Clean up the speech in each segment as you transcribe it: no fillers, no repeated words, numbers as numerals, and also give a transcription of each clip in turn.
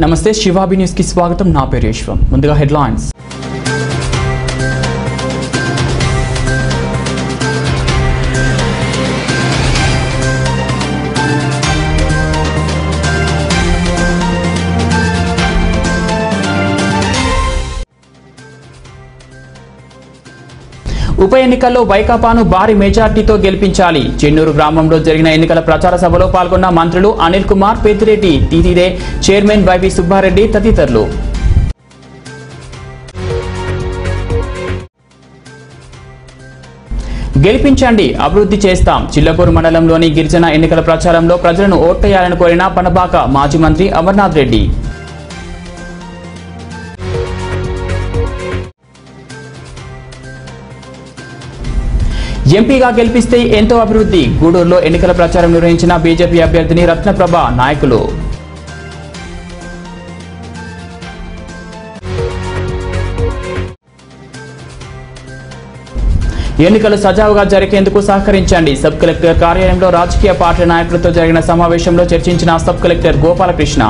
నమస్తే శివాబి న్యూస్ కి స్వాగతం. నా పేరు యశ్వం. ముందుగా హెడ్లైన్స్. ఉప ఎన్నికల్లో వైకాపాను భారీ మెజార్టీతో గెలిపించాలి. చెన్నూరు గ్రామంలో జరిగిన ఎన్నికల ప్రచార సభలో పాల్గొన్న మంత్రులు Anil Kumar, Peddireddy, TTD chairman YV Subbareddy తదితరులు. గెలిపించండి, అభివృద్ధి చేస్తాం. చిల్లకూరు మండలంలోని గిరిజన ఎన్నికల ప్రచారంలో ప్రజలను ఓట్లేయాలని కోరిన పనబాక మాజీ మంత్రి అమర్నాథ్ రెడ్డి. ఎంపీగా గెలిపిస్తే ఎంతో అభివృద్ధి. గూడూరులో ఎన్నికల ప్రచారం నిర్వహించిన బీజేపీ అభ్యర్థిని రత్నప్రభ నాయకులు. ఎన్నికలు సజావుగా జరిగేందుకు సహకరించండి. సబ్ కలెక్టర్ కార్యాలయంలో రాజకీయ పార్టీ నాయకులతో జరిగిన సమావేశంలో చర్చించిన సబ్ కలెక్టర్ గోపాలకృష్ణ.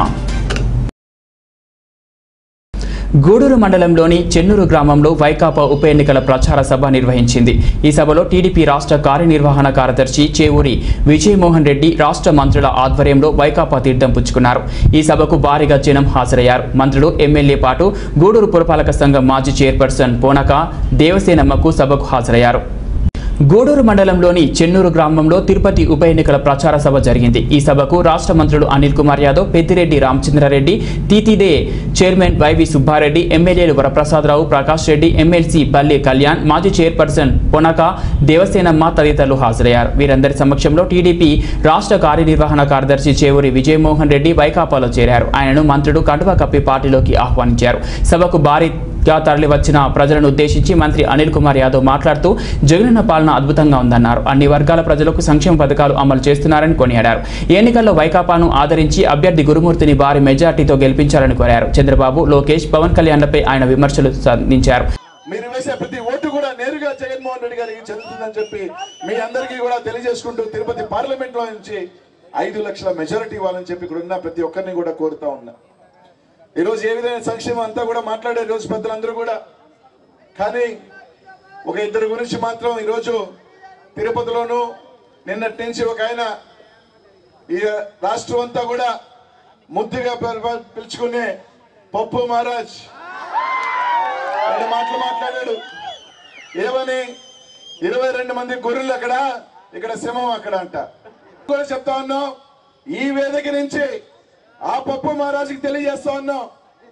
గూడూరు మండలంలోని చెన్నూరు గ్రామంలో వైకాపా ఉప ఎన్నికల ప్రచార సభ నిర్వహించింది. ఈ సభలో టీడీపీ రాష్ట్ర కార్యనిర్వహణ కార్యదర్శి చేవూరి విజయమోహన్ రెడ్డి, రాష్ట్ర మంత్రుల ఆధ్వర్యంలో వైకాపా తీర్థం పుచ్చుకున్నారు. ఈ సభకు భారీగా జనం హాజరయ్యారు. మంత్రులు, ఎమ్మెల్యే పాటు గూడూరు పురపాలక సంఘం మాజీ చైర్పర్సన్ పోనక దేవసేనమ్మకు సభకు హాజరయ్యారు. గూడూరు మండలంలోని చెన్నూరు గ్రామంలో తిరుపతి ఉప ఎన్నికల ప్రచార సభ జరిగింది. ఈ సభకు రాష్ట్ర మంత్రులు Anil Kumar Yadav, Peddireddy Ramachandrareddy, TTD chairman YV Subbareddy, ఎమ్మెల్యేలు వరప్రసాదరావు, ప్రకాష్ రెడ్డి, ఎమ్మెల్సీ బల్లి కళ్యాణ్, మాజీ చైర్పర్సన్ పొనక దేవసేనమ్మ తదితరులు హాజరయ్యారు. వీరందరి సమక్షంలో టీడీపీ రాష్ట్ర కార్యనిర్వహణ కార్యదర్శి చేవూరి విజయమోహన్ రెడ్డి వైకాపాలో చేరారు. ఆయనను మంత్రులు కండువా కప్పి పార్టీలోకి ఆహ్వానించారు. సభకు భారీగా తరలివచ్చిన ప్రజలను ఉద్దేశించి మంత్రి అనిల్ కుమార్ యాదవ్ మాట్లాడుతూ జగనన్న పాలన అద్భుతంగా ఉందన్నారు. అన్ని వర్గాల ప్రజలకు సంక్షేమ పథకాలు అమలు చేస్తున్నారని కొనియాడారు. ఎన్నికల్లో వైకాపాను ఆదరించి అభ్యర్థి గురుమూర్తిని భారీ మెజార్టీతో గెలిపించాలని కోరారు. చంద్రబాబు, లోకేష్, పవన్ కళ్యాణ్లపై ఆయన విమర్శలు సంధించారు. మీరు వేసే ప్రతి ఓటు కూడా నేరుగా జగన్మోహన్ రెడ్డి గారికి చెందుతుందని చెప్పి మీ అందరికీ కూడా తెలియజేసుకుంటూ తిరుపతి పార్లమెంట్ లో నుంచి 5 లక్షల మెజారిటీ ఇవ్వాలని చెప్పి ఇక్కడ ఉన్న ప్రతి ఒక్కరిని కూడా కోరుతా ఉన్నా. ఈరోజు ఏ విధమైన సంక్షేమం అంతా కూడా మాట్లాడే రోజు పెద్దలందరూ కూడా, కానీ ఒక ఇద్దరు గురించి మాత్రం ఈరోజు తిరుపతిలోనూ నిన్నటి నుంచి ఒక ఆయన ఈ రాష్ట్రం అంతా కూడా ముద్దుగా పిలుచుకునే పప్పు మహారాజ్ మాటలు మాట్లాడాడు. ఏమని 22 మంది గొర్రెలు అక్కడ, ఇక్కడ సింహం అక్కడ అంట. కూడా చెప్తా ఉన్నాం, ఈ వేదిక నుంచి ఆ పప్పు మహారాజుకి తెలియజేస్తా ఉన్నాం,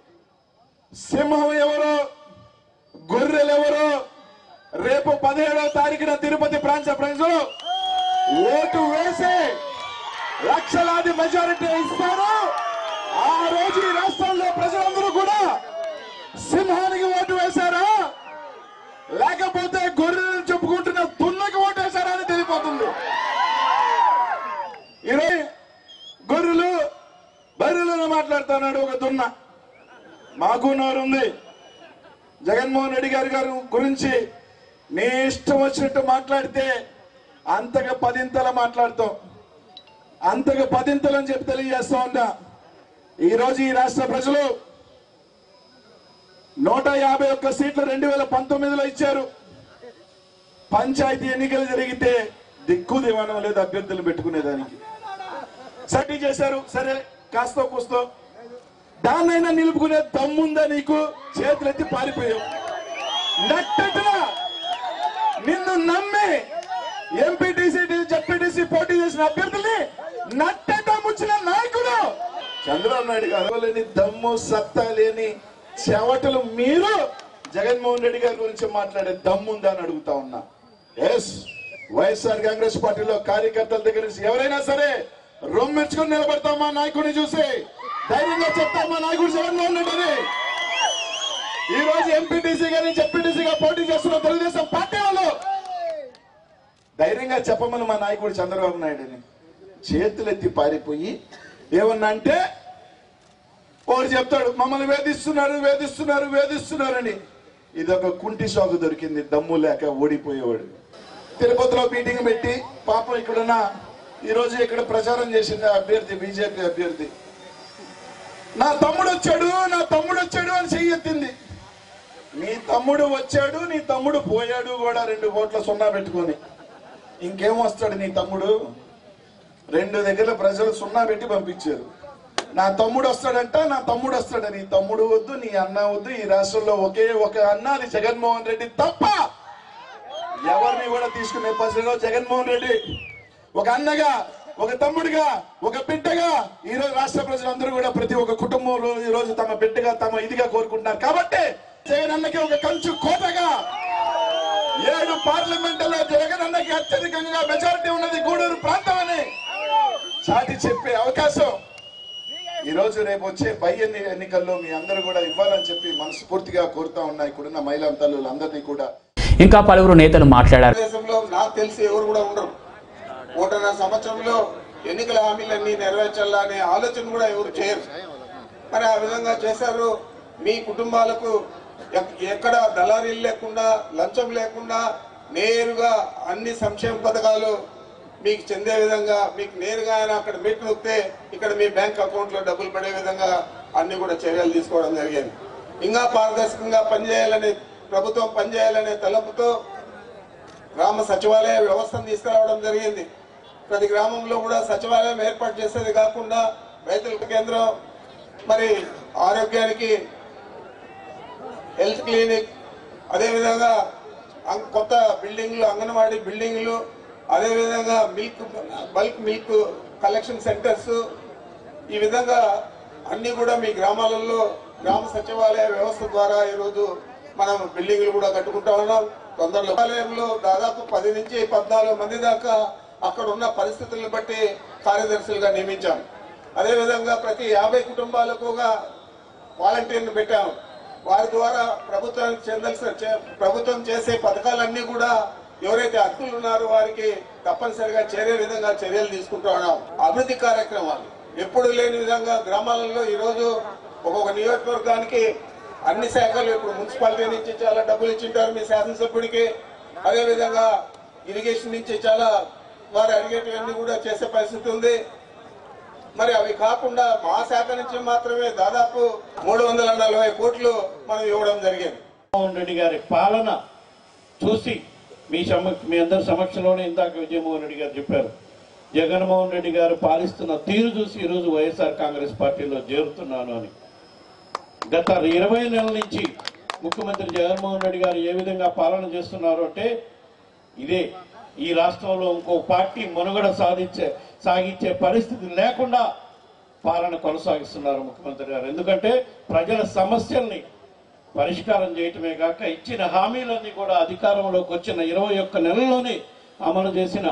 సింహం ఎవరో గొర్రెలు ఎవరో రేపు 17వ తారీఖున తిరుపతి ప్రాంత ప్రజలు ఓటు వేసి లక్షలాది మెజారిటీ ఇస్తారు. ఆ రోజు ఈ రాష్ట్రంలో ప్రజలందరూ కూడా సింహానికి ఓటు వేశారా లేకపోతే గొర్రెలు చెప్పుకుంటున్న దున్నకి ఓటు వేశారా అని తెలియపోతుంది. ఈరోజు గొర్రెలు బర్రెలను మాట్లాడుతున్నాడు ఒక దున్న. మాకు నోరుంది. జగన్మోహన్ రెడ్డి గారి గురించి నీ ఇష్టం వచ్చినట్టు మాట్లాడితే అంతగా 10 మాట్లాడతాం, అంతగా 10 అని చెప్పి తెలియజేస్తా ఉన్నా. ఈరోజు ఈ రాష్ట్ర ప్రజలు 151 సీట్లు 2019లో ఇచ్చారు. పంచాయతీ ఎన్నికలు జరిగితే దిక్కు దివాణం లేదు అభ్యర్థులు పెట్టుకునేదానికి. సర్టీ చేశారు, సరే కాస్తో కూస్తో దాన్నైనా నిలుపుకునే దమ్ముందా నీకు? చేతులెత్తి పారిపోయావు. నట్టగా నిన్ను నమ్మి ఎంపీటీసీ, జెడ్పీటీసీ పోటీ చేసిన అభ్యర్థుల్ని నట్టట ముంచిన నాయకుడు చంద్రబాబు నాయుడు గారు. లేని దమ్ము, సత్తా లేని చెవటలు మీరు జగన్మోహన్ రెడ్డి గారి గురించి మాట్లాడే దమ్ముందా అని అడుగుతా ఉన్నా. ఎస్, వైఎస్ఆర్ కాంగ్రెస్ పార్టీలో కార్యకర్తల దగ్గర నుంచి ఎవరైనా సరే రొమ్మెచ్చుకుని నిలబడతాం. మా నాయకుడిని చూసి ధైర్యంగా చెప్తాం, మా నాయకుడు జగన్మోహన్ రెడ్డిని. ఈ రోజు ఎంపీటీసీ గాని జెడ్పీటీసీగా పోటీ చేస్తున్న తెలుగుదేశం పార్టీ వాళ్ళు ధైర్యంగా చెప్పమని మా నాయకుడు చంద్రబాబు నాయుడుని. చేతులెత్తి పారిపోయి ఏమన్నా అంటే వాడు చెప్తాడు మమ్మల్ని వేధిస్తున్నారని. ఇది ఒక కుంటి సాగు దొరికింది, దమ్ము లేక ఓడిపోయేవాడు. తిరుపతిలో మీటింగ్ పెట్టి పాపం ఇక్కడున్న ఈ రోజు ఇక్కడ ప్రచారం చేసిన అభ్యర్థి, బీజేపీ అభ్యర్థి నా తమ్ముడు వచ్చాడు అని చెయ్యెత్తింది. నీ తమ్ముడు వచ్చాడు, నీ తమ్ముడు పోయాడు కూడా 2 కోట్ల సున్నా పెట్టుకొని. ఇంకేం వస్తాడు నీ తమ్ముడు? 2 దగ్గర ప్రజలు సున్నా పెట్టి పంపించారు. నా తమ్ముడు వస్తాడంట, నా తమ్ముడు వస్తాడు. నీ తమ్ముడు వద్దు, నీ అన్న వద్దు. ఈ రాష్ట్రంలో ఒకే ఒక అన్న, అది జగన్మోహన్ రెడ్డి తప్ప ఎవరిని కూడా తీసుకునే పరిస్థితిలో జగన్మోహన్ రెడ్డి ఒక అన్నగా, ఒక తమ్ముడిగా, ఒక బిడ్డగా ఈ రోజు రాష్ట్ర ప్రజలందరూ కూడా ప్రతి ఒక్క కుటుంబంలో ఈ రోజు తమ బిడ్డగా, తమ ఇదిగా కోరుకుంటున్నారు. కాబట్టి జగన్ అన్నకి ఒక కంచు కోటగా 7 పార్లమెంటులో జగన్ అన్నకి అత్యధికంగా మెజారిటీ ఉన్నది గూడూరు ప్రాంతం అని చాటి చెప్పే అవకాశం ఈ రోజు రేపు వచ్చే పై ఎన్నికల్లో మీ అందరూ కూడా ఇవ్వాలని చెప్పి మనస్ఫూర్తిగా కోరుతా ఉన్నాయి. ఇక్కడున్న మహిళా తల్లులందరినీ కూడా. ఇంకా పలువురు నేతలు మాట్లాడారు. దేశంలో నాకు తెలిసి ఎవరు కూడా ఉండరు. 1.5 సంవత్సరంలో ఎన్నికల హామీలన్నీ నెరవేర్చాలనే ఆలోచన కూడా ఎవరు చేయరు. మరి ఆ విధంగా చేశారు. మీ కుటుంబాలకు ఎక్కడ దళారీలు లేకుండా, లంచం లేకుండా నేరుగా అన్ని సంక్షేమ పథకాలు మీకు చెందే విధంగా, మీకు నేరుగా అక్కడ మెట్లు నొక్కితే ఇక్కడ మీ బ్యాంక్ అకౌంట్ లో డబ్బులు పడే విధంగా అన్ని కూడా చర్యలు తీసుకోవడం జరిగింది. ఇంకా పారదర్శకంగా పనిచేయాలనే ప్రభుత్వం పనిచేయాలనే తలపుతో గ్రామ సచివాలయ వ్యవస్థను తీసుకురావడం జరిగింది. ప్రతి గ్రామంలో కూడా సచివాలయం ఏర్పాటు చేసేది కాకుండా రైతుల కేంద్రం, మరి ఆరోగ్యానికి హెల్త్ క్లినిక్, అదేవిధంగా కొత్త బిల్డింగ్లు, అంగన్వాడీ బిల్డింగ్లు, అదేవిధంగా బల్క్ మిల్క్ కలెక్షన్ సెంటర్స్, ఈ విధంగా అన్ని కూడా మీ గ్రామాలలో గ్రామ సచివాలయ వ్యవస్థ ద్వారా ఈరోజు మనం బిల్డింగ్లు కూడా కట్టుకుంటా ఉన్నాం. తొందరలో సచివాలయంలో దాదాపు 10 నుంచి 14 మంది దాకా అక్కడ ఉన్న పరిస్థితులను బట్టి కార్యదర్శులుగా నియమించాం. అదేవిధంగా ప్రతి 50 కుటుంబాలకు వాలంటీర్ను పెట్టాము. వారి ద్వారా ప్రభుత్వం చేసే పథకాలన్నీ కూడా ఎవరైతే అర్హులు ఉన్నారో వారికి తప్పనిసరిగా చేరే విధంగా చర్యలు తీసుకుంటూ ఉన్నాం. అభివృద్ధి కార్యక్రమాలు ఎప్పుడు లేని విధంగా గ్రామాలలో ఈరోజు ఒక్కొక్క నియోజకవర్గానికి అన్ని శాఖలు, ఇప్పుడు మున్సిపాలిటీ నుంచి చాలా డబ్బులు ఇచ్చింటారు మీ శాసనసభ్యుడికి. అదేవిధంగా ఇరిగేషన్ నుంచి చాలా వారు అడిగేటివన్నీ కూడా చేసే పరిస్థితి ఉంది. మరి అవి కాకుండా మా శాఖ నుంచి మాత్రమే దాదాపు 340 కోట్లు మనం ఇవ్వడం జరిగింది. జగన్మోహన్ రెడ్డి గారి పాలన చూసి మీ అందరి సమక్షంలోనే ఇందాక విజయమోహన్ రెడ్డి గారు చెప్పారు. జగన్మోహన్ రెడ్డి గారు పాలిస్తున్న తీరు చూసి ఈరోజు వైఎస్ఆర్ కాంగ్రెస్ పార్టీలో చేరుతున్నాను అని. గత 20 నెలల నుంచి ముఖ్యమంత్రి జగన్మోహన్ రెడ్డి గారు ఏ విధంగా పాలన చేస్తున్నారు అంటే, ఇదే ఈ రాష్ట్రంలో ఇంకో పార్టీ మనుగడ సాగించే పరిస్థితి లేకుండా పాలన కొనసాగిస్తున్నారు ముఖ్యమంత్రి గారు. ఎందుకంటే ప్రజల సమస్యల్ని పరిష్కారం చేయటమే కాక ఇచ్చిన హామీలన్నీ కూడా అధికారంలోకి వచ్చిన 21 నెలల్లోనే అమలు చేసిన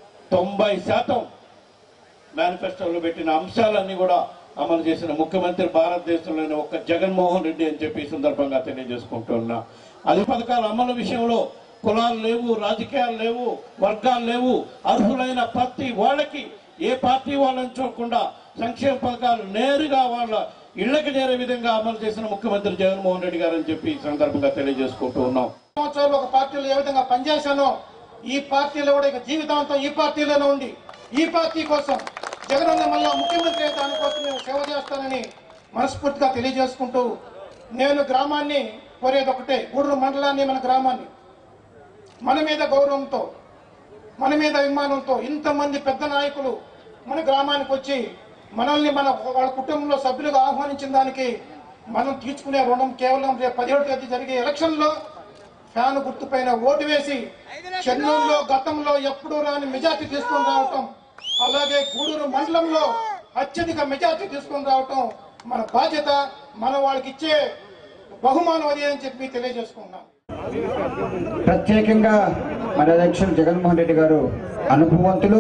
90% మేనిఫెస్టోలో పెట్టిన అంశాలన్నీ కూడా అమలు చేసిన ముఖ్యమంత్రి భారతదేశంలోని ఒక్క జగన్మోహన్ రెడ్డి అని చెప్పి సందర్భంగా తెలియజేసుకుంటున్నా. అది పథకాల అమలు విషయంలో కులాలు లేవు, రాజకీయాలు లేవు, వర్గాలు లేవు. అర్హులైన ప్రతి వాళ్ళకి ఏ పార్టీ వాళ్ళని చూడకుండా సంక్షేమ పథకాలు నేరుగా వాళ్ళ ఇళ్లకు చేరే విధంగా అమలు చేసిన ముఖ్యమంత్రి జగన్మోహన్ రెడ్డి గారు అని చెప్పి ఈ సందర్భంగా తెలియజేసుకుంటూ ఉన్నాం. సంవత్సరాలు ఒక పార్టీలో ఏ విధంగా పనిచేశానో ఈ పార్టీలో కూడా ఇక జీవితాంతం ఈ పార్టీలోనే ఉండి ఈ పార్టీ కోసం జగనన్న మళ్ళా ముఖ్యమంత్రి అయితే దానికోసం నేను సేవ చేస్తానని మనస్ఫూర్తిగా తెలియజేసుకుంటూ, నేను గ్రామాన్ని కోరేది ఒకటే, గూడూరు మండలాన్ని, మన గ్రామాన్ని మన మీద గౌరవంతో, మన మీద అభిమానంతో ఇంతమంది పెద్ద నాయకులు మన గ్రామానికి వచ్చి మనల్ని వాళ్ళ కుటుంబంలో సభ్యులుగా ఆహ్వానించిన దానికి మనం తీసుకునే రుణం కేవలం రేపు 17వ తేదీ జరిగే ఎలక్షన్లో ఫ్యాన్ గుర్తుపైన ఓటు వేసి చెన్నూరులో గతంలో ఎప్పుడూ రాని మెజార్టీ తీసుకొని రావటం, అలాగే గూడూరు మండలంలో అత్యధిక మెజార్టీ తీసుకొని రావటం మన బాధ్యత. మనం వాళ్ళకి ఇచ్చే బహుమానం అది అని చెప్పి తెలియజేసుకున్నాం. ప్రత్యేకంగా మన అధ్యక్షులు జగన్మోహన్ రెడ్డి గారు అనుభవవంతులు,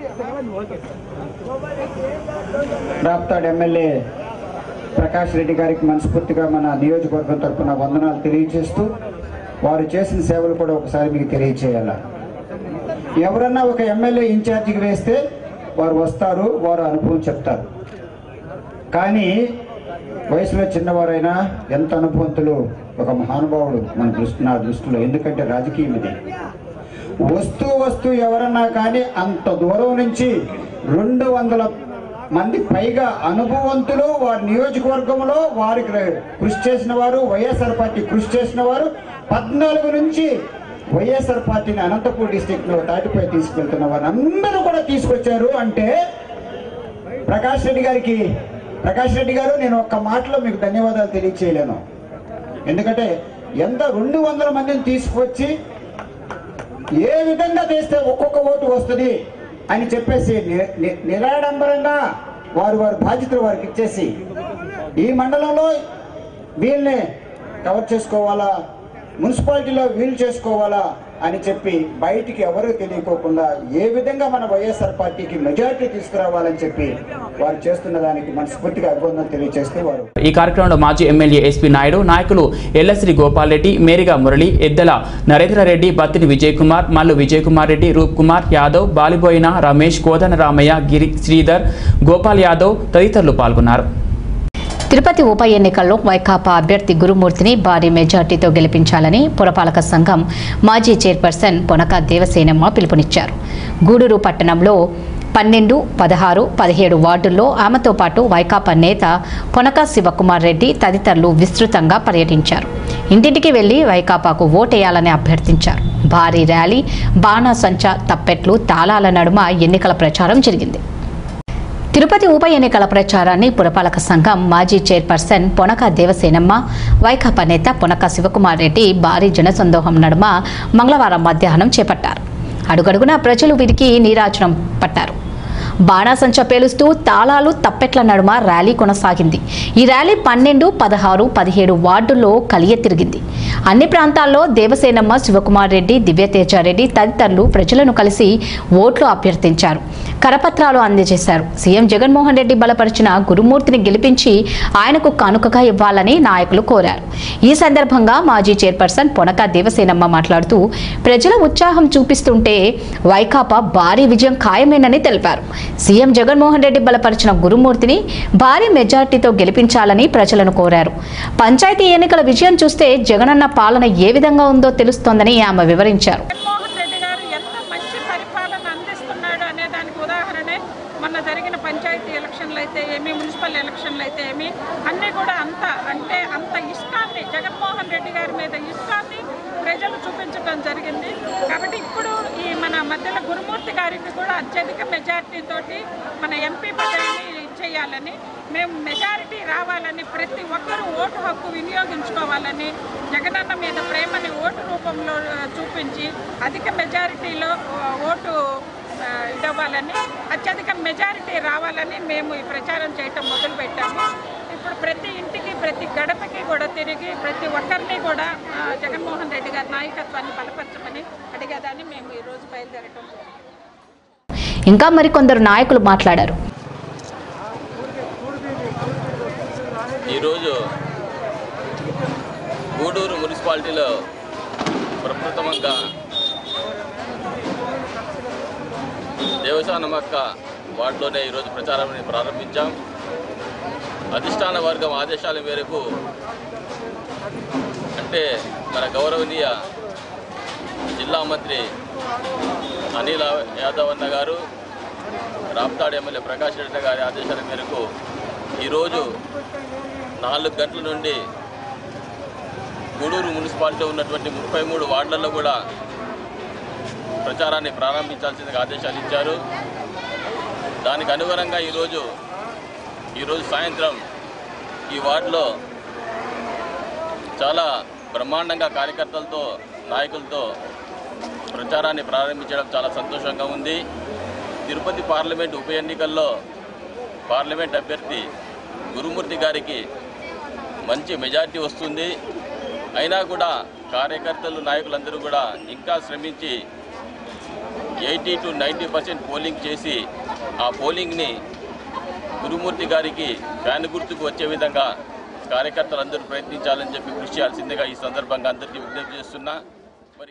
రాప్తాడ్ ఎమ్మెల్యే ప్రకాష్ రెడ్డి గారికి మనస్ఫూర్తిగా మన నియోజకవర్గం తరఫున వందనాలు తెలియజేస్తూ, వారు చేసిన సేవలు కూడా ఒకసారి మీకు తెలియచేయాల. ఎవరన్నా ఒక ఎమ్మెల్యే ఇన్ఛార్జికి వేస్తే వారు వస్తారు, వారు అనుభవం చెప్తారు. కానీ వయసులో చిన్నవారైనా ఎంత అనుభవంతులు ఒక మహానుభావుడు నా దృష్టిలో. ఎందుకంటే రాజకీయం ఇది. వస్తూ ఎవరన్నా కానీ అంత దూరం నుంచి 200 మంది పైగా అనుభవవంతులు వారి నియోజకవర్గంలో వారికి కృషి చేసిన వారు, వైఎస్ఆర్ పార్టీ కృషి చేసిన వారు 14 నుంచి వైఎస్ఆర్ పార్టీని అనంతపూర్ డిస్టిక్ లో తాటిపై తీసుకెళ్తున్న వారు అందరూ కూడా తీసుకొచ్చారు. అంటే ప్రకాష్ రెడ్డి గారు నేను ఒక్క మాటలో మీకు ధన్యవాదాలు తెలియచేయలేను. ఎందుకంటే ఎంత 200 మందిని తీసుకొచ్చి ఏ విధంగా చేస్తే ఒక్కొక్క ఓటు వస్తుంది అని చెప్పేసి నిరాడంబరంగా వారి బాధ్యతలు వారికి ఇచ్చేసి ఈ మండలంలో వీళ్ళని కవర్ చేసుకోవాలా, మున్సిపాలిటీలో వీలు చేసుకోవాలా అని చెప్పి బయటికి ఎవరు తెలియకోకుండా ఏ విధంగా మన వైఎస్ఆర్ పార్టీకి మెజారిటీ తీసుకురావాలని చెప్పి వారు చేస్తున్న దానికి మనస్ఫూర్తిగా అభినందనలు తెలియజేస్తూ వారు ఈ కార్యక్రమంలో మాజీ ఎమ్మెల్యే ఎస్పీ నాయుడు, నాయకులు ఎల్లశ్రీ గోపాల్ రెడ్డి, మేరిగా మురళి, ఎద్దల నరేంద్రరెడ్డి, బత్తిని విజయ్ కుమార్, మల్లు విజయ్ కుమార్ రెడ్డి, రూప్ కుమార్ యాదవ్, బాలిబోయిన రమేష్, కోదన రామయ్య, గిరి శ్రీధర్, గోపాల్ యాదవ్ తదితరులు పాల్గొన్నారు. తిరుపతి ఉప ఎన్నికల్లో వైకాపా అభ్యర్థి గురుమూర్తిని భారీ మెజార్టీతో గెలిపించాలని పురపాలక సంఘం మాజీ చైర్పర్సన్ పొనక దేవసేనమ్మ పిలుపునిచ్చారు. గూడూరు పట్టణంలో 12, 16, 17 వార్డుల్లో ఆమెతో పాటు వైకాపా నేత పొనక శివకుమార్ రెడ్డి తదితరులు విస్తృతంగా పర్యటించారు. ఇంటింటికి వెళ్లి వైకాపాకు ఓటేయాలని అభ్యర్థించారు. భారీ ర్యాలీ, బాణాసంచా, తప్పెట్లు, తాళాల నడుమ ఎన్నికల ప్రచారం జరిగింది. తిరుపతి ఉప ఎన్నికల ప్రచారాన్ని పురపాలక సంఘం మాజీ చైర్పర్సన్ పొనక దేవసేనమ్మ, వైకాపా నేత పొనక శివకుమార్ రెడ్డి భారీ జనసందోహం నడుమ మంగళవారం మధ్యాహ్నం చేపట్టారు. అడుగడుగునా ప్రజలు వీరికి నీరాజనం పట్టారు. బాణాసంచా పేలుస్తూ తాళాలు, తప్పెట్ల నడుమ ర్యాలీ కొనసాగింది. ఈ ర్యాలీ 12, 16, 17 వార్డుల్లో కలియ తిరిగింది. అన్ని ప్రాంతాల్లో దేవసేనమ్మ, శివకుమార్ రెడ్డి, దివ్యతేజారెడ్డి తదితరులు ప్రజలను కలిసి ఓట్లు అభ్యర్థించారు. కరపత్రాలు అందజేశారు. సీఎం జగన్మోహన్ రెడ్డి బలపరిచిన గురుమూర్తిని గెలిపించి ఆయనకు కానుకగా ఇవ్వాలని నాయకులు కోరారు. ఈ సందర్భంగా మాజీ చైర్పర్సన్ పొనక దేవసేనమ్మ మాట్లాడుతూ ప్రజల ఉత్సాహం చూపిస్తుంటే వైకాపా భారీ విజయం ఖాయమేనని తెలిపారు. సీఎం జగన్మోహన్ రెడ్డి బలపరిచిన గురుమూర్తిని భారీ మెజార్టీతో గెలిపించాలని ప్రజలను కోరారు. పంచాయతీ ఎన్నికల విజయం చూస్తే జగనన్న పాలన ఏ విధంగా ఉందో తెలుస్తోందని ఆమె వివరించారు. జగన్మోహన్ రెడ్డి గారు ఎంత మంచి పరిపాలన అందిస్తున్నాడు అనే దానికి ఉదాహరణే మొన్న జరిగిన పంచాయతీ ఎలక్షన్లు అయితే ఏమి, మున్సిపల్ ఎలక్షన్లు అయితే ఏమి, అన్నీ కూడా అంత ఇష్టాన్ని, జగన్మోహన్ రెడ్డి గారి మీద ఇష్టాన్ని ప్రజలు చూపించడం జరిగింది. కాబట్టి ఇప్పుడు ఈ మన మధ్యలో గురుమూర్తి గారికి కూడా అత్యధిక మెజారిటీతోటి మన ఎంపీ పదవిని చేయాలని, మేము మెజారిటీ రావాలని, ప్రతి ఒక్కరూ ఓటు హక్కు వినియోగించుకోవాలని, జగనన్న మీద ప్రేమని ఓటు రూపంలో చూపించి అధిక మెజారిటీలో ఓటు ఇవ్వాలని, అత్యధిక మెజారిటీ రావాలని మేము ఈ ప్రచారం చేయటం మొదలుపెట్టాము. ఇప్పుడు ప్రతి ఇంటికి, ప్రతి గడపకి కూడా తిరిగి ప్రతి ఒక్కరిని కూడా జగన్మోహన్ రెడ్డి గారి నాయకత్వాన్ని బలపరచమని అడిగేదాన్ని మేము ఈరోజు బయలుదేరటం. ఇంకా మరికొందరు నాయకులు మాట్లాడారు. ఈరోజు గూడూరు మున్సిపాలిటీలో ప్రప్రథమంగా దేవసానమక్క వార్డులోనే ఈరోజు ప్రచారాన్ని ప్రారంభించాం. అధిష్టాన వర్గం ఆదేశాల మేరకు, అంటే మన గౌరవనీయ జిల్లా మంత్రి అనిల్ యాదవ్ అన్న గారు, రాప్తాడు ఎమ్మెల్యే ప్రకాష్ రెడ్డి గారి ఆదేశాల మేరకు ఈరోజు 4 గంటల నుండి గూడూరు మున్సిపాలిటీలో ఉన్నటువంటి 33 వార్డులలో కూడా ప్రచారాన్ని ప్రారంభించాల్సిందిగా ఆదేశాలు ఇచ్చారు. దానికి అనుగుణంగా ఈరోజు సాయంత్రం ఈ వార్డులో చాలా బ్రహ్మాండంగా కార్యకర్తలతో, నాయకులతో ప్రచారాన్ని ప్రారంభించడం చాలా సంతోషంగా ఉంది. తిరుపతి పార్లమెంట్ ఉప ఎన్నికల్లో పార్లమెంట్ అభ్యర్థి గురుమూర్తి గారికి మంచి మెజార్టీ వస్తుంది. అయినా కూడా కార్యకర్తలు, నాయకులందరూ కూడా ఇంకా శ్రమించి 80 to 90% పోలింగ్ చేసి ఆ పోలింగ్ని గురుమూర్తి గారికి ఫ్యాన్ గుర్తుకు వచ్చే విధంగా కార్యకర్తలందరూ ప్రయత్నించాలని చెప్పి కృషి చేయాల్సిందిగా ఈ సందర్భంగా అందరికీ విజ్ఞప్తి చేస్తున్నా. మరి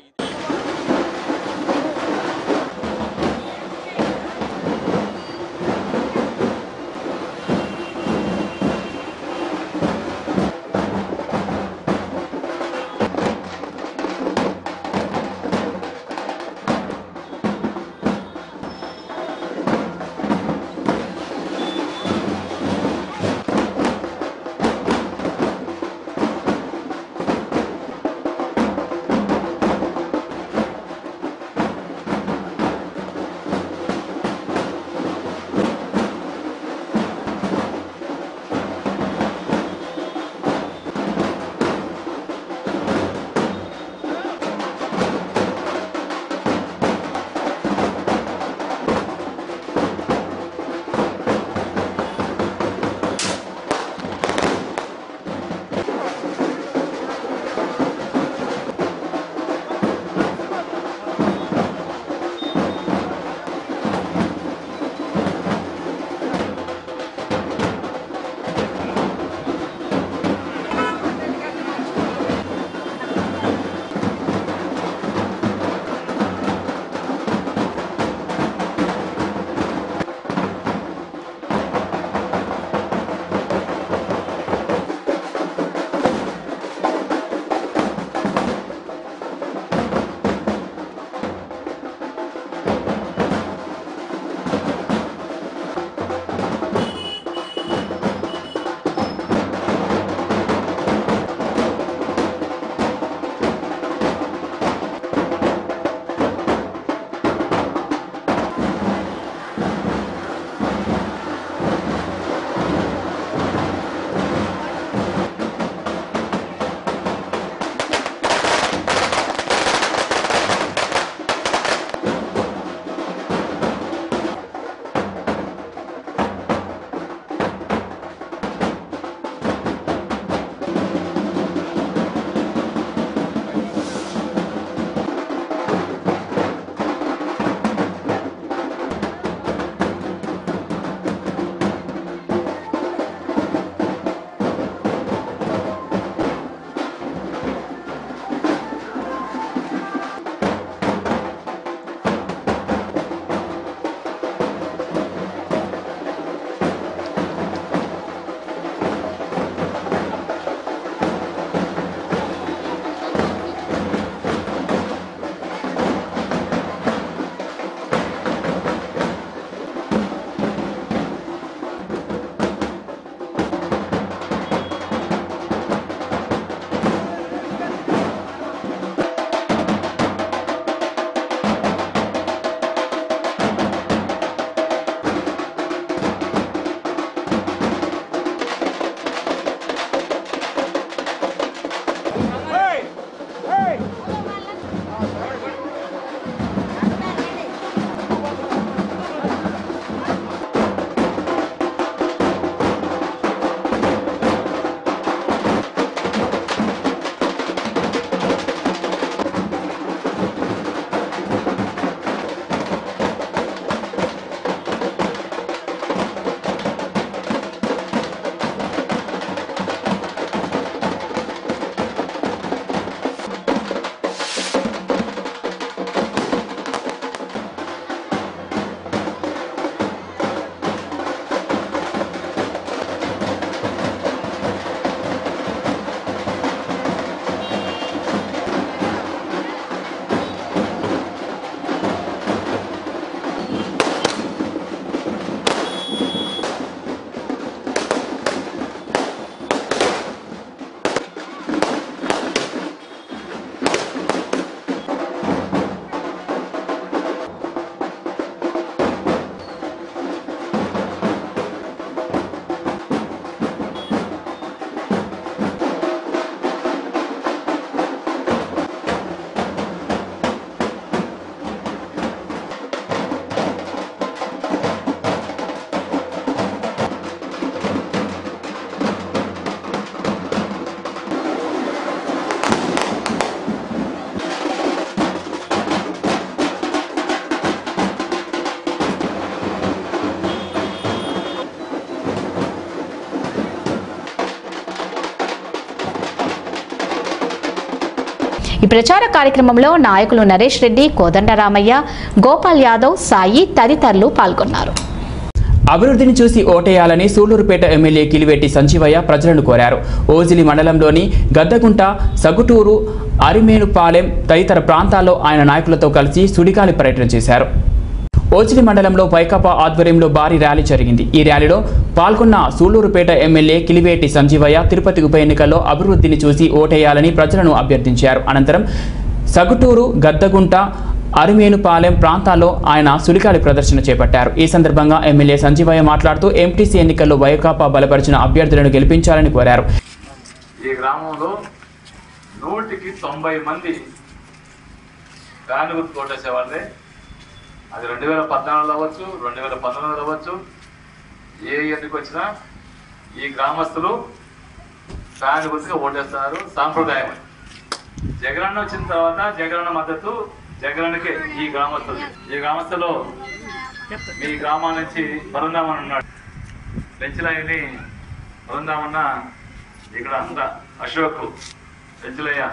ఈ ప్రచార కార్యక్రమంలో నాయకులు నరేష్ రెడ్డి, కోదండరామయ్య, గోపాల్ యాదవ్, సాయి తదితరులు పాల్గొన్నారు. అభివృద్ధిని చూసి ఓటేయాలని సూళ్లూరుపేట ఎమ్మెల్యే కిలివేటి సంజీవయ్య ప్రజలను కోరారు. ఓజిలి మండలంలోని గద్దగుంట, సగుటూరు, అరిమేనుపాలెం తదితర ప్రాంతాల్లో ఆయన నాయకులతో కలిసి సుడిగాలి పర్యటన చేశారు. ఓజిలి మండలంలో వైకాపా ఆధ్వర్యంలో భారీ ర్యాలీ జరిగింది. ఈ ర్యాలీలో పాల్గొన్న సూళ్లూరుపేట ఎమ్మెల్యే కిలివేటి సంజీవయ్య తిరుపతి ఉప ఎన్నికల్లో అభివృద్ధిని చూసి ఓటేయాలని ప్రజలను అభ్యర్థించారు. అనంతరం సగుటూరు, గద్దగుంట, అరిమేనుపాలెం ప్రాంతాల్లో ఆయన సుడిగాలి ప్రదర్శన చేపట్టారు. ఈ సందర్భంగా ఎమ్మెల్యే సంజీవయ్య మాట్లాడుతూ ఎంపీసీ ఎన్నికల్లో వైకాపా బలపరిచిన అభ్యర్థులను గెలిపించాలని కోరారు. ఈ గ్రామంలో 100కి 90 మంది ఫ్యాన్ గుర్తు ఓటేసేవాళ్ళే. అది 2014 అవ్వచ్చు, 2019 అవ్వచ్చు, ఏ ఎన్నిక వచ్చినా ఈ గ్రామస్తులు ఫ్యాన్ గుర్తుగా ఓటేస్తున్నారు. సాంప్రదాయం. జగనన్న వచ్చిన తర్వాత జగనన్న మద్దతు జగనన్నకే ఈ గ్రామస్తులు. ఈ గ్రామస్తులో మీ గ్రామం నుంచి బృందామన్ ఉన్నాడు. పెంచులయ్యని బృందామన్న ఇక్కడ అంతా అశోక్, పెంచులయ్య,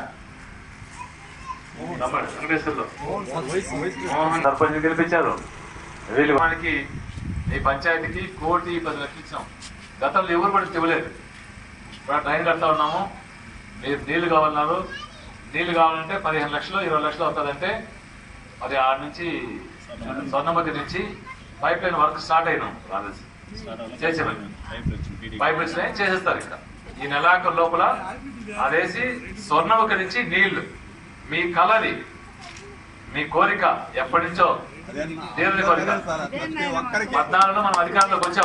వెంకటేశ్వర్లో మోహన్ సర్పంచ్ గెలిపించారు. వీళ్ళు మనకి ఈ పంచాయతీకి 1,10,00,000 ఇచ్చాం. గతంలో ఎవరు కూడా ఇవ్వలేదు. ఇప్పుడు ట్రైన్ కడతా ఉన్నాము. మీరు నీళ్లు కావాలన్నారు. నీళ్లు కావాలంటే 15 లక్షలు 20 లక్షలు అవుతుందంటే అది ఆడ నుంచి స్వర్ణముఖి నుంచి పైప్ లైన్ వర్క్ స్టార్ట్ అయినాం. చేసేమని పైప్ లైన్స్ చేసేస్తారు. ఇంకా ఈ నెలాఖరు లోపల అదేసి స్వర్ణముఖి నుంచి నీళ్లు మీ కలది, మీ కోరిక ఎప్పటి నుంచో దేవుని కోరిక. 14లో మనం అధికారంలోకి వచ్చాం.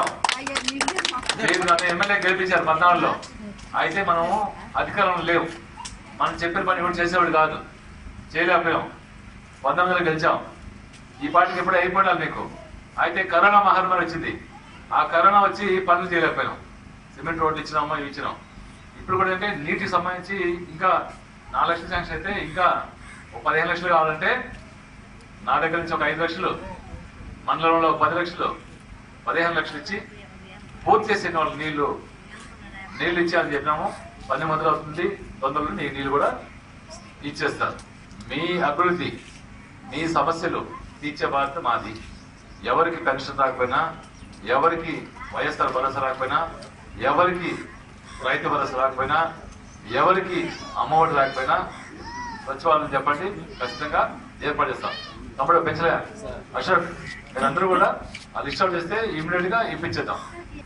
ఎమ్మెల్యే గెలిపించారు 14లో. అయితే మనము అధికారంలో లేవు. మనం చెప్పిన పని కూడా చేసేవాడు కాదు, చేయలేకపోయాం. 19లో గెలిచాం. ఈ పార్టీకి ఎప్పుడు అయిపోయాలి మీకు. అయితే కరోనా మహమ్మారి వచ్చింది. ఆ కరోనా వచ్చి పనులు చేయలేకపోయాం. సిమెంట్ రోడ్లు ఇచ్చినామో ఇవి ఇచ్చినాం. ఇప్పుడు కూడా అంటే నీటికి సంబంధించి ఇంకా 4 లక్షల శాంక్షన్ అయితే ఇంకా 15 లక్షలు కావాలంటే నా దగ్గర నుంచి ఒక 5 లక్షలు, మండలంలో 10 లక్షలు, 15 లక్షలు ఇచ్చి పూర్తి చేసిన వాళ్ళు నీళ్లు ఇచ్చి అని చెప్పినాము. 10 మొదలు అవుతుంది. తొందరలో నీళ్ళు కూడా ఇచ్చేస్తారు. మీ అభివృద్ధి, మీ సమస్యలు తీర్చే బాధ్యత మాది. ఎవరికి పెన్షన్ రాకపోయినా, ఎవరికి వైఎస్ఆర్ భరోసా రాకపోయినా, ఎవరికి రైతు భరోసా రాకపోయినా, ఎవరికి అమ్మఒడి రాకపోయినా సచివాలయం చెప్పండి, ఖచ్చితంగా ఏర్పాటు చేస్తాం. తమ్ముడు పెంచలే అశోక్, మీరందరూ కూడా ఆ లిస్ట్ అవుట్ చేస్తే ఇమీడియట్ గా ఇప్పించేద్దాం.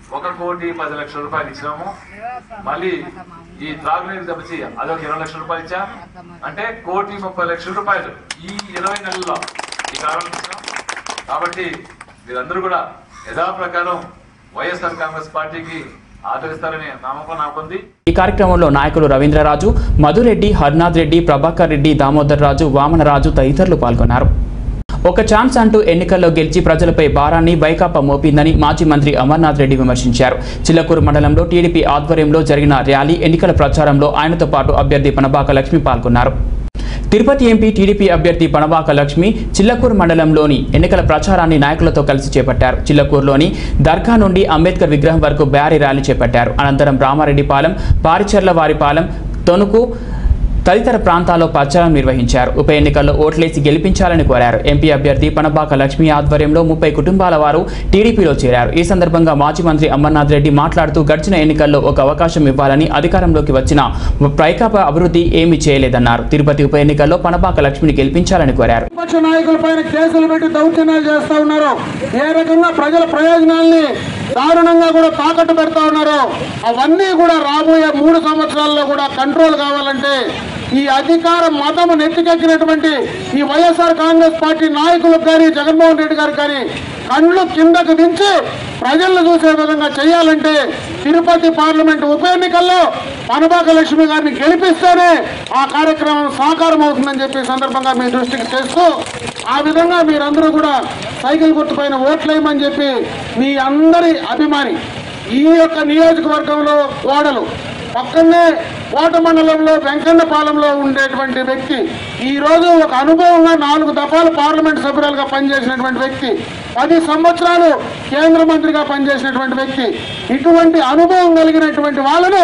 1,10,00,000 రూపాయలు ఇచ్చినాము. మళ్ళీ ఈ త్రాగునీరు తప్పించి అదొక 20 లక్షల రూపాయలు ఇచ్చా. అంటే 1,30,00,000 రూపాయలు ఈ 20 నెలల్లో ఈ కారణం ఇచ్చినాం. కాబట్టి మీరందరూ కూడా యథాప్రకారం వైఎస్ఆర్ కాంగ్రెస్ పార్టీకి ఆదరిస్తారనే నమ్మకం నాకుంది. ఈ కార్యక్రమంలో నాయకులు రవీంద్రరాజు, మధురెడ్డి, హర్నాథ్ రెడ్డి, ప్రభాకర్ రెడ్డి, దామోదర్ రాజు, వామనరాజు తదితరులు పాల్గొన్నారు. ఒక ఛాన్స్ అంటూ ఎన్నికల్లో గెలిచి ప్రజలపై భారాన్ని వైకాపా మోపిందని మాజీ మంత్రి అమర్నాథ్ రెడ్డి విమర్శించారు. చిల్లకూరు మండలంలో టీడీపీ ఆధ్వర్యంలో జరిగిన ర్యాలీ ఎన్నికల ప్రచారంలో ఆయనతో పాటు అభ్యర్థి పనబాక లక్ష్మి పాల్గొన్నారు. తిరుపతి ఎంపీ టీడీపీ అభ్యర్థి పనబాక లక్ష్మి చిల్లకూరు మండలంలోని ఎన్నికల ప్రచారాన్ని నాయకులతో కలిసి చేపట్టారు. చిల్లకూరులోని దర్గా నుండి అంబేద్కర్ విగ్రహం వరకు భారీ ర్యాలీ చేపట్టారు. అనంతరం రామారెడ్డిపాలెం, పారిచెర్లవారిపాలెం, తొనుకు తదితర ప్రాంతాల్లో ప్రచారం నిర్వహించారు. ఉప ఎన్నికల్లో ఓట్లేసి గెలిపించాలని కోరారు. ఎంపీ అభ్యర్థి పనబాక లక్ష్మి ఆధ్వర్యంలో 30 కుటుంబాల వారు టీడీపీలో చేరారు. ఈ సందర్భంగా మాజీ మంత్రి అమర్నాథ్ రెడ్డి మాట్లాడుతూ గడిచిన ఎన్నికల్లో ఒక అవకాశం ఇవ్వాలని, అధికారంలోకి వచ్చిన వైకాపా అభివృద్ధి ఏమీ చేయలేదన్నారు. తిరుపతి ఉప ఎన్నికల్లో పనబాక లక్ష్మిని గెలిపించాలని కోరారు. విపక్ష నాయకులపైన కేసులు పెట్టి దౌర్జన్యాలు చేస్తా ఉన్నారు. ఏ రకంగా ప్రజల ప్రయోజనాల్ని దారుణంగా కూడా తాకట్టు పెడతా ఉన్నారు. అవన్నీ కూడా రాబోయే 3 సంవత్సరాల్లో కూడా కంట్రోల్ కావాలంటే ఈ అధికార మతము నెత్తికెక్కినటువంటి ఈ వైఎస్ఆర్ కాంగ్రెస్ పార్టీ నాయకులకు కానీ, జగన్మోహన్ రెడ్డి గారికి కానీ కళ్ళు కిందకు దించి ప్రజలను చూసే విధంగా చేయాలంటే తిరుపతి పార్లమెంట్ ఉప ఎన్నికల్లో పనబాక లక్ష్మి గారిని గెలిపిస్తేనే ఆ కార్యక్రమం సాకారం అవుతుందని చెప్పి సందర్భంగా మీ దృష్టికి చేస్తూ, ఆ విధంగా మీరందరూ కూడా సైకిల్ గుర్తుపైన ఓట్లేయమని చెప్పి మీ అందరి అభిమాని ఈ యొక్క నియోజకవర్గంలో ఓడలు పక్కనే కోట మండలంలో వెంకన్నపాలెంలో ఉండేటువంటి వ్యక్తి, ఈ రోజు ఒక అనుభవంగా 4 దఫాలు పార్లమెంట్ సభ్యురాలుగా పనిచేసినటువంటి వ్యక్తి, 10 సంవత్సరాలు కేంద్ర మంత్రిగా పనిచేసినటువంటి వ్యక్తి, ఇటువంటి అనుభవం కలిగినటువంటి వాళ్ళను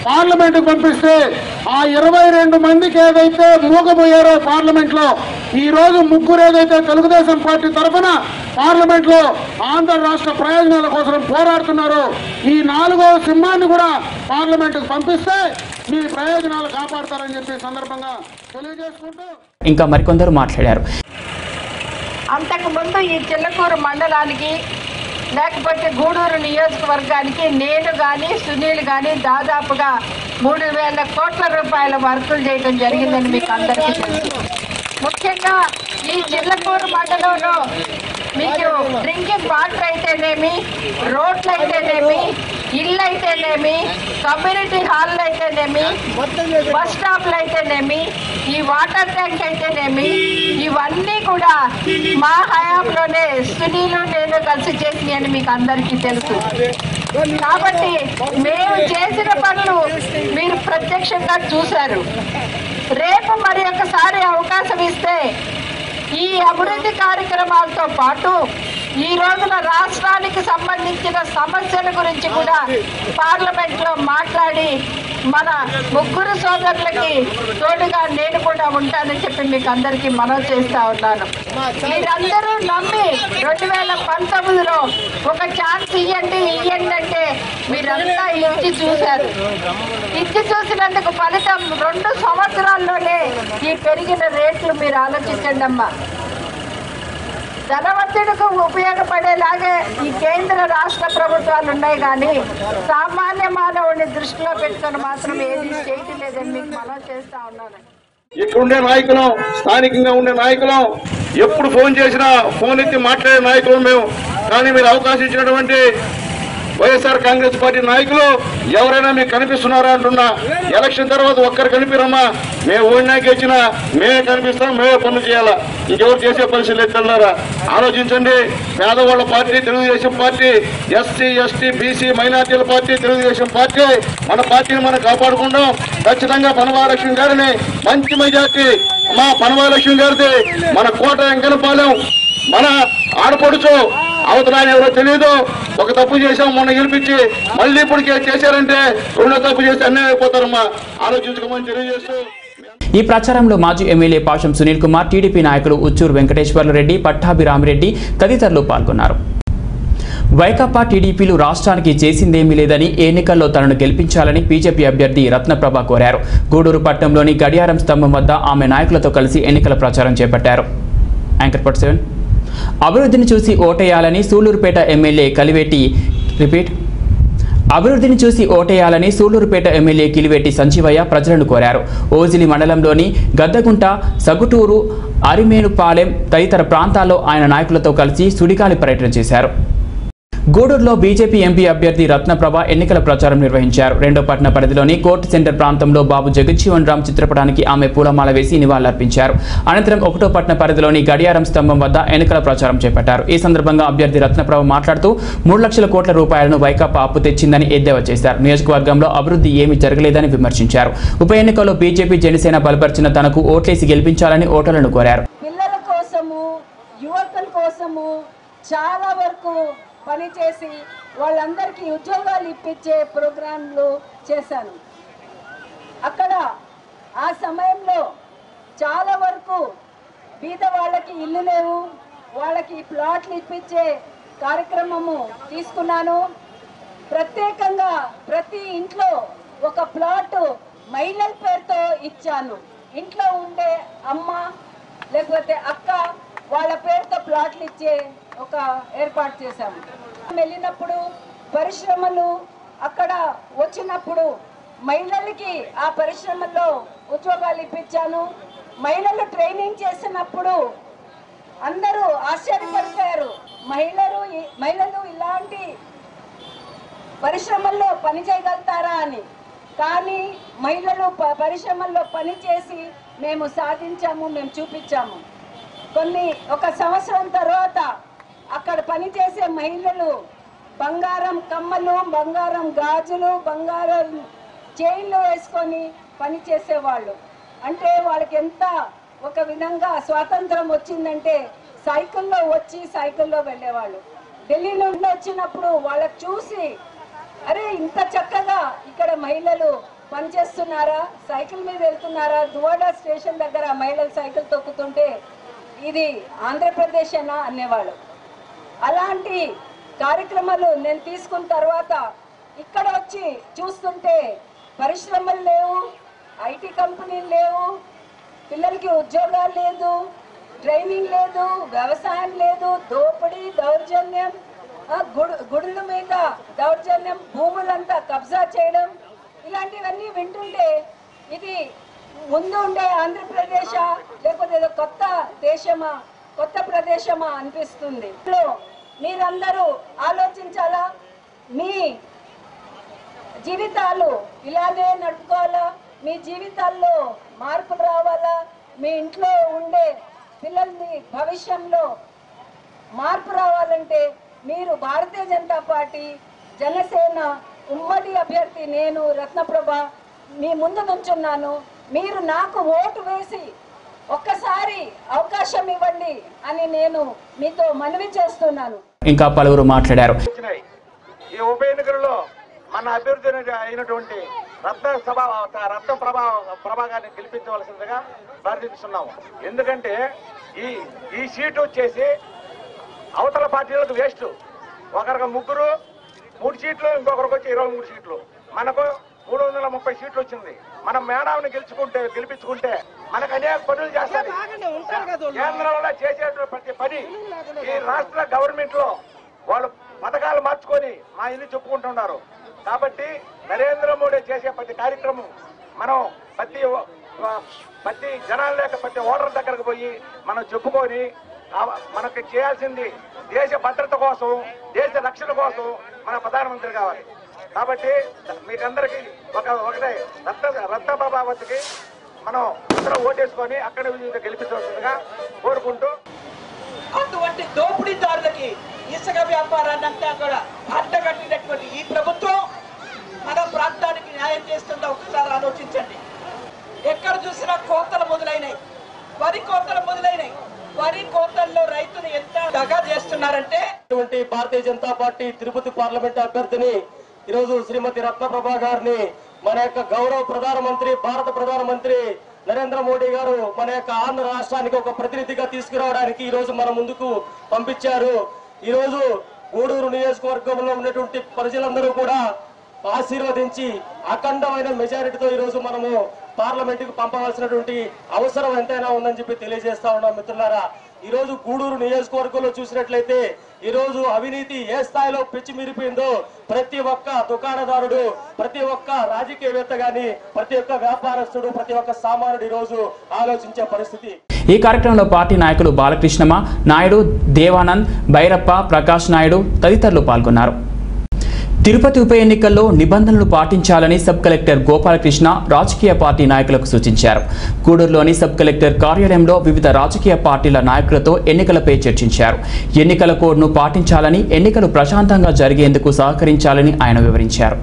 పార్లమెంట్ పంపిస్తే ఆ 22 మందికి ఏదైతే మూగబోయారో పార్లమెంట్ లో, ఈ రోజు ముగ్గురు ఏదైతే తెలుగుదేశం పార్టీ తరఫున పార్లమెంట్ లో ఆంధ్ర రాష్ట్ర ప్రయోజనాల కోసం పోరాడుతున్నారో, ఈ 4వ సింహాన్ని కూడా పార్లమెంట్ కు పంపిస్తే మీ ప్రయోజనాలు కాపాడతారని చెప్పి సందర్భంగా తెలియజేసుకుంటూ ఇంకా మరికొందరు మాట్లాడారు. అంతకుముందు ఈ చిల్లకూరు మండలానికి లేకపోతే గూడూరు నియోజకవర్గానికి నేను కానీ సునీల్ కానీ దాదాపుగా 3,000 కోట్ల రూపాయల వర్కులు చేయడం జరిగిందని మీకు అందరికీ తెలుసు. ముఖ్యంగా ఈ చిల్లకూరు మండలంలో మీకు డ్రింకింగ్ వాటర్ అయితేనేమి, రోడ్లు అయితేనేమి, ఇళ్ళు అయితేనేమి, కమ్యూనిటీ హాల్లు అయితేనేమి, బస్ స్టాప్లు అయితేనేమి, ఈ వాటర్ ట్యాంక్ అయితేనేమి, ఇవన్నీ కూడా మా హయాంలోనే సునీలు నేను కలిసి చేసినాయని మీకు అందరికీ తెలుసు. కాబట్టి మేము చేసిన పనులు మీరు ప్రత్యక్షంగా చూశారు. రేపు మరి ఒకసారి అవకాశం ఇస్తే ఈ అభివృద్ధి కార్యక్రమాలతో పాటు ఈ రోజున రాష్ట్రానికి సంబంధించిన సమస్యల గురించి కూడా పార్లమెంట్ లో మాట్లాడి మన ముగ్గురు సోదరులకి తోడుగా నేను కూడా ఉంటానని చెప్పి మీకు అందరికీ మనవి చేస్తా ఉన్నాను. మీరందరూ నమ్మి 2019లో ఒక ఛాన్స్ ఇవ్వండి అంటే మీరంతా ఇచ్చి చూశారు. ఇచ్చి చూసినందుకు ఫలితం 2 సంవత్సరాల్లోనే ఈ పెరిగిన రేట్లు మీరు ఆలోచించండి అమ్మా. ధనవంతుడికి ఉపయోగపడేలాగే ఈ కేంద్ర రాష్ట్ర ప్రభుత్వాలు ఉన్నాయి, కానీ సామాన్య మానవుని దృష్టిలో పెట్టుకొని మాత్రం ఏది చేయటం లేదని మీకు మనం చేస్తా ఉన్నాను. ఇక్కడ ఉండే నాయకులం, స్థానికంగా ఉండే నాయకులం, ఎప్పుడు ఫోన్ చేసినా ఫోన్ ఎత్తి మాట్లాడే నాయకులు మేము. కానీ మీరు అవకాశం ఇచ్చినటువంటి వైఎస్ఆర్ కాంగ్రెస్ పార్టీ నాయకులు ఎవరైనా మీకు కనిపిస్తున్నారా అంటున్నా. ఎలక్షన్ తర్వాత ఒక్కరు కనిపిరమ్మా, మేము ఓడినాకి వచ్చినా మేమే కనిపిస్తాం, మేమే పనులు చేయాలా, ఇంకెవరు చేసే పరిస్థితులు ఎట్లన్నారా ఆలోచించండి. పేదవాళ్ల party Telugu Desam party, SC ST BC మైనార్టీల పార్టీ తెలుగుదేశం పార్టీ. మన పార్టీని మనం కాపాడుకుంటాం. ఖచ్చితంగా పనవాలక్ష్మి గారిని మంచి మెజార్టీ, మా పనవాలక్ష్మి గారిది మన కోట వెంకనపాలెం, మన ఆడపడుచు. అవతల ఎవరో తెలియదు, ఒక తప్పు చేశాం మొన్న గెలిపించి, మళ్ళీ ఇప్పుడు చేశారంటే 2వ తప్పు చేసి అన్యాయం అయిపోతారమ్మా, ఆలోచించుకోమని తెలియజేస్తూ. ఈ ప్రచారంలో మాజీ ఎమ్మెల్యే పాషం సునీల్ కుమార్, టీడీపీ నాయకులు ఉచ్చూరు వెంకటేశ్వర్ల రెడ్డి, పట్టాభిరామిరెడ్డి తదితరులు పాల్గొన్నారు. వైకాపా టీడీపీలు రాష్ట్రానికి చేసిందేమీ లేదని, ఎన్నికల్లో తనను గెలిపించాలని బీజేపీ అభ్యర్థి రత్నప్రభ కోరారు. గూడూరు పట్టణంలోని గడియారం స్తంభం వద్ద ఆమె నాయకులతో కలిసి ఎన్నికల ప్రచారం చేపట్టారు. యాంకర్ పట్ 7 అభివృద్ధిని చూసి ఓటేయాలని సూళ్లూరుపేట ఎమ్మెల్యే అభివృద్ధిని చూసి ఓటేయాలని సూళ్లూరుపేట ఎమ్మెల్యే కిలివేటి సంజీవయ్య ప్రజలను కోరారు. ఓజిలి మండలంలోని గద్దగుంట, సగుటూరు, అరిమేనుపాలెం తదితర ప్రాంతాల్లో ఆయన నాయకులతో కలిసి సుడిగాలి పర్యటన చేశారు. గూడూరులో బీజేపీ ఎంపీ అభ్యర్థి రత్నప్రభ ఎన్నికల ప్రచారం నిర్వహించారు. 2వ పట్టణ పరిధిలోని కోర్టు సెంటర్ ప్రాంతంలో బాబు జగజ్జీవన్ రామ్ చిత్రపటానికి ఆమె పూలమాల వేసి నివాళులర్పించారు. అనంతరం 1వ పట్టణ పరిధిలోని గడియారం స్తంభం వద్ద ఎన్నికల ప్రచారం చేపట్టారు. ఈ సందర్భంగా అభ్యర్థి రత్నప్రభ మాట్లాడుతూ 3 లక్షల కోట్ల రూపాయలను వైకాపా అప్పు తెచ్చిందని ఎద్దేవా చేశారు. నియోజకవర్గంలో అభివృద్ధి ఏమీ జరగలేదని విమర్శించారు. ఉప ఎన్నికల్లో బీజేపీ జనసేన బలపరిచిన తనకు ఓట్లేసి గెలిపించాలని ఓటర్లను కోరారు. పిల్లల కోసము, యువకుల కోసము చాలా వరకు పనిచేసి వాళ్ళందరికీ ఉద్యోగాలు ఇప్పించే ప్రోగ్రాంలు చేశాను. అక్కడ ఆ సమయంలో చాలా వరకు బీద వాళ్ళకి ఇల్లు లేవు, వాళ్ళకి ప్లాట్లు ఇప్పించే కార్యక్రమము తీసుకున్నాను. ప్రత్యేకంగా ప్రతి ఇంట్లో ఒక ప్లాట్ మహిళల పేరుతో ఇచ్చాను. ఇంట్లో ఉండే అమ్మ లేకపోతే అక్క వాళ్ళ పేరుతో ప్లాట్లు ఇచ్చే ఒక ఏర్పాటు చేశాము. వెళ్ళినప్పుడు పరిశ్రమలు అక్కడ వచ్చినప్పుడు మహిళలకి ఆ పరిశ్రమల్లో ఉద్యోగాలు ఇప్పించాను. మహిళలు ట్రైనింగ్ చేసినప్పుడు అందరూ ఆశ్చర్యపడిపోయారు, మహిళలు ఇలాంటి పరిశ్రమల్లో పని చేయగలుగుతారా అని. కానీ మహిళలు పరిశ్రమల్లో పనిచేసి మేము సాధించాము, మేము చూపించాము. ఒక సంవత్సరం తర్వాత అక్కడ పనిచేసే మహిళలు బంగారం కమ్మలు, బంగారం గాజులు, బంగారం చైన్లు వేసుకొని పనిచేసేవాళ్ళు. అంటే వాళ్ళకి ఎంత ఒక విధంగా స్వాతంత్రం వచ్చిందంటే సైకిల్లో వచ్చి సైకిల్లో వెళ్ళేవాళ్ళు. ఢిల్లీ నుండి వచ్చినప్పుడు వాళ్ళకి చూసి అరే ఇంత చక్కగా ఇక్కడ మహిళలు పనిచేస్తున్నారా, సైకిల్ మీద వెళ్తున్నారా, దువాడా స్టేషన్ దగ్గర మహిళలు సైకిల్ తొక్కుతుంటే ఇది ఆంధ్రప్రదేశేనా అనేవాళ్ళు. అలాంటి కార్యక్రమాలు నేను తీసుకున్న తర్వాత ఇక్కడ వచ్చి చూస్తుంటే పరిశ్రమలు లేవు, ఐటీ కంపెనీలు లేవు, పిల్లలకి ఉద్యోగాలు లేదు, ట్రైనింగ్ లేదు, వ్యవసాయం లేదు, దోపిడీ, దౌర్జన్యం, గుడుల మీద దౌర్జన్యం, భూములంతా కబ్జా చేయడం, ఇలాంటివన్నీ వింటుంటే ఇది ముందు ఉండే ఆంధ్రప్రదేశ్ లేకపోతే ఏదో కొత్త దేశమా, కొత్త ప్రదేశమా అనిపిస్తుంది. మీరందరూ ఆలోచించాలా, మీ జీవితాలు ఇలానే నడుపుకోవాలా, మీ జీవితాల్లో మార్పులు రావాలా, మీ ఇంట్లో ఉండే పిల్లల్ని భవిష్యంలో మార్పు రావాలంటే మీరు భారతీయ జనతా పార్టీ, జనసేన ఉమ్మడి అభ్యర్థి నేను రత్నప్రభ మీ ముందు నుంచున్నాను. మీరు నాకు ఓటు వేసి ఒక్కసారి అవకాశం ఇవ్వండి అని నేను మీతో మనవి చేస్తున్నాను. ఇంకా పలువురు మాట్లాడారు. ఈ ఉప ఎన్నికల్లో మన అభ్యర్థి అయినటువంటి రత్న ప్రభాగాన్ని గెలిపించవలసిందిగా ప్రార్థిస్తున్నాము. ఎందుకంటే ఈ సీటు వచ్చేసి అవతల పార్టీలకు వేస్ట్. ఒకరికి 3 సీట్లు, ఇంకొకరికి వచ్చి 23 సీట్లు, మనకు 330 సీట్లు వచ్చింది. మనం మేడాన్ని గెలిపించుకుంటే మనకు అనేక పనులు చేస్తారు. కేంద్రంలో చేసేటువంటి ప్రతి పని ఈ రాష్ట్ర గవర్నమెంట్ లో వాళ్ళు పథకాలు మార్చుకొని మా ఇల్లు చెప్పుకుంటున్నారు. కాబట్టి నరేంద్ర మోడీ చేసే ప్రతి కార్యక్రమం మనం ప్రతి జనాలు లేక ప్రతి ఓటర్ దగ్గరకు పోయి మనం చెప్పుకొని మనకి చేయాల్సింది దేశ భద్రత కోసం, దేశ రక్షణ కోసం మన ప్రధానమంత్రి కావాలి. కాబట్టి మీకందరికీ ఒకటే రత్న ప్రభావతికి మనం అందరూ ఓటేసుకొని అక్కడ గెలిపించవలసిందిగా కోరుకుంటూ, అటువంటి దోపిడీదారులకి ఇసుక వ్యాపారాన్ని అంతా కూడా అడ్డగట్టినటువంటి ఈ ప్రభుత్వం మన ప్రాంతానికి న్యాయం చేస్తుందో ఒకసారి ఆలోచించండి. ఎక్కడ చూసినా కోతలు మొదలైనాయి, వరి కోతలు మొదలైనాయి. వరి కోతల్లో రైతులు ఎంత దగా చేస్తున్నారంటే భారతీయ జనతా పార్టీ తిరుపతి పార్లమెంట్ అభ్యర్థిని ఈరోజు శ్రీమతి రత్నప్రభ గారిని మన యొక్క గౌరవ ప్రధానమంత్రి, భారత ప్రధానమంత్రి నరేంద్ర మోడీ గారు మన యొక్క ఆంధ్ర రాష్ట్రానికి ఒక ప్రతినిధిగా తీసుకురావడానికి ఈ రోజు మన ముందుకు పంపించారు. ఈ రోజు గూడూరు నియోజకవర్గంలో ఉన్నటువంటి ప్రజలందరూ కూడా ఆశీర్వదించి అఖండమైన మెజారిటీతో ఈ రోజు మనము పార్లమెంట్ కు పంపవలసినటువంటి అవసరం ఎంతైనా ఉందని చెప్పి తెలియజేస్తా ఉన్నాం. మిత్రులారా, ఈ రోజు గూడూరు నియోజకవర్గంలో చూసినట్లయితే ఈ రోజు అవినీతి ఏ స్థాయిలో పెచ్చిమిరిపోయిందో ప్రతి ఒక్క దుకాణదారుడు, ప్రతి ఒక్క రాజకీయవేత్త గాని, ప్రతి ఒక్క వ్యాపారస్తుడు, ప్రతి ఒక్క సామాన్యుడు ఈ రోజు ఆలోచించే పరిస్థితి. ఈ కార్యక్రమంలో పార్టీ నాయకులు బాలకృష్ణమ నాయుడు, దేవానంద్, భైరప్ప, ప్రకాష్ నాయుడు తదితరులు పాల్గొన్నారు. తిరుపతి ఉప ఎన్నికల్లో నిబంధనలు పాటించాలని సబ్ కలెక్టర్ గోపాలకృష్ణ రాజకీయ పార్టీ నాయకులకు సూచించారు. గూడూరులోని సబ్ కలెక్టర్ కార్యాలయంలో వివిధ రాజకీయ పార్టీల నాయకులతో ఎన్నికలపై చర్చించారు. ఎన్నికల కోడ్ను పాటించాలని, ఎన్నికలు ప్రశాంతంగా జరిగేందుకు సహకరించాలని ఆయన వివరించారు.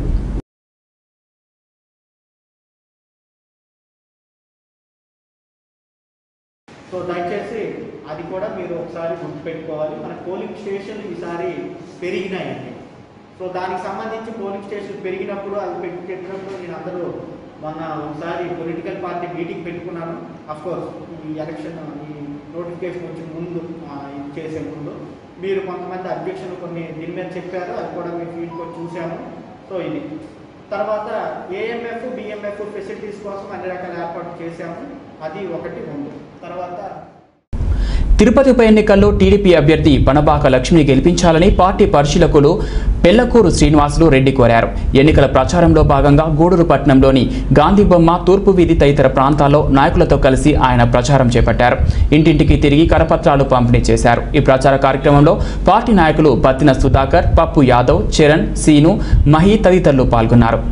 సో దయచేసి అది కూడా మీరు ఒకసారి గుర్తుపెట్టుకోవాలి. మన పోలింగ్ స్టేషన్లు ఈసారి పెరిగినాయండి. సో దానికి సంబంధించి పోలింగ్ స్టేషన్ పెరిగినప్పుడు అది పెట్టినప్పుడు నేను అందరూ మొన్న ఒకసారి పొలిటికల్ పార్టీ మీటింగ్ పెట్టుకున్నాను. అఫ్కోర్స్ ఈ ఎలక్షన్ ఈ నోటిఫికేషన్ వచ్చే ముందు చేసే ముందు మీరు కొంతమంది అధ్యక్షులు కొన్ని దీని మీద చెప్పారు, అది కూడా మీ ఫీల్డ్కి వచ్చి చూసాము. సో ఇది తర్వాత ఏఎంఎఫ్, బిఎంఎఫ్ ఫెసిలిటీస్ కోసం అన్ని రకాల ఏర్పాటు చేశాము. అది ఒకటి ముందు. తర్వాత తిరుపతి ఉప ఎన్నికల్లో టీడీపీ అభ్యర్థి పనబాక లక్ష్మిని గెలిపించాలని పార్టీ పరిశీలకులు పెళ్లకూరు శ్రీనివాసులు రెడ్డి కోరారు. ఎన్నికల ప్రచారంలో భాగంగా గూడూరు పట్టణంలోని గాంధీబొమ్మ, తూర్పు వీధి తదితర ప్రాంతాల్లో నాయకులతో కలిసి ఆయన ప్రచారం చేపట్టారు. ఇంటింటికి తిరిగి కరపత్రాలు పంపిణీ చేశారు. ఈ ప్రచార కార్యక్రమంలో పార్టీ నాయకులు పత్తిన సుధాకర్, పప్పు యాదవ్, చరణ్, సీను, మహి తదితరులు పాల్గొన్నారు.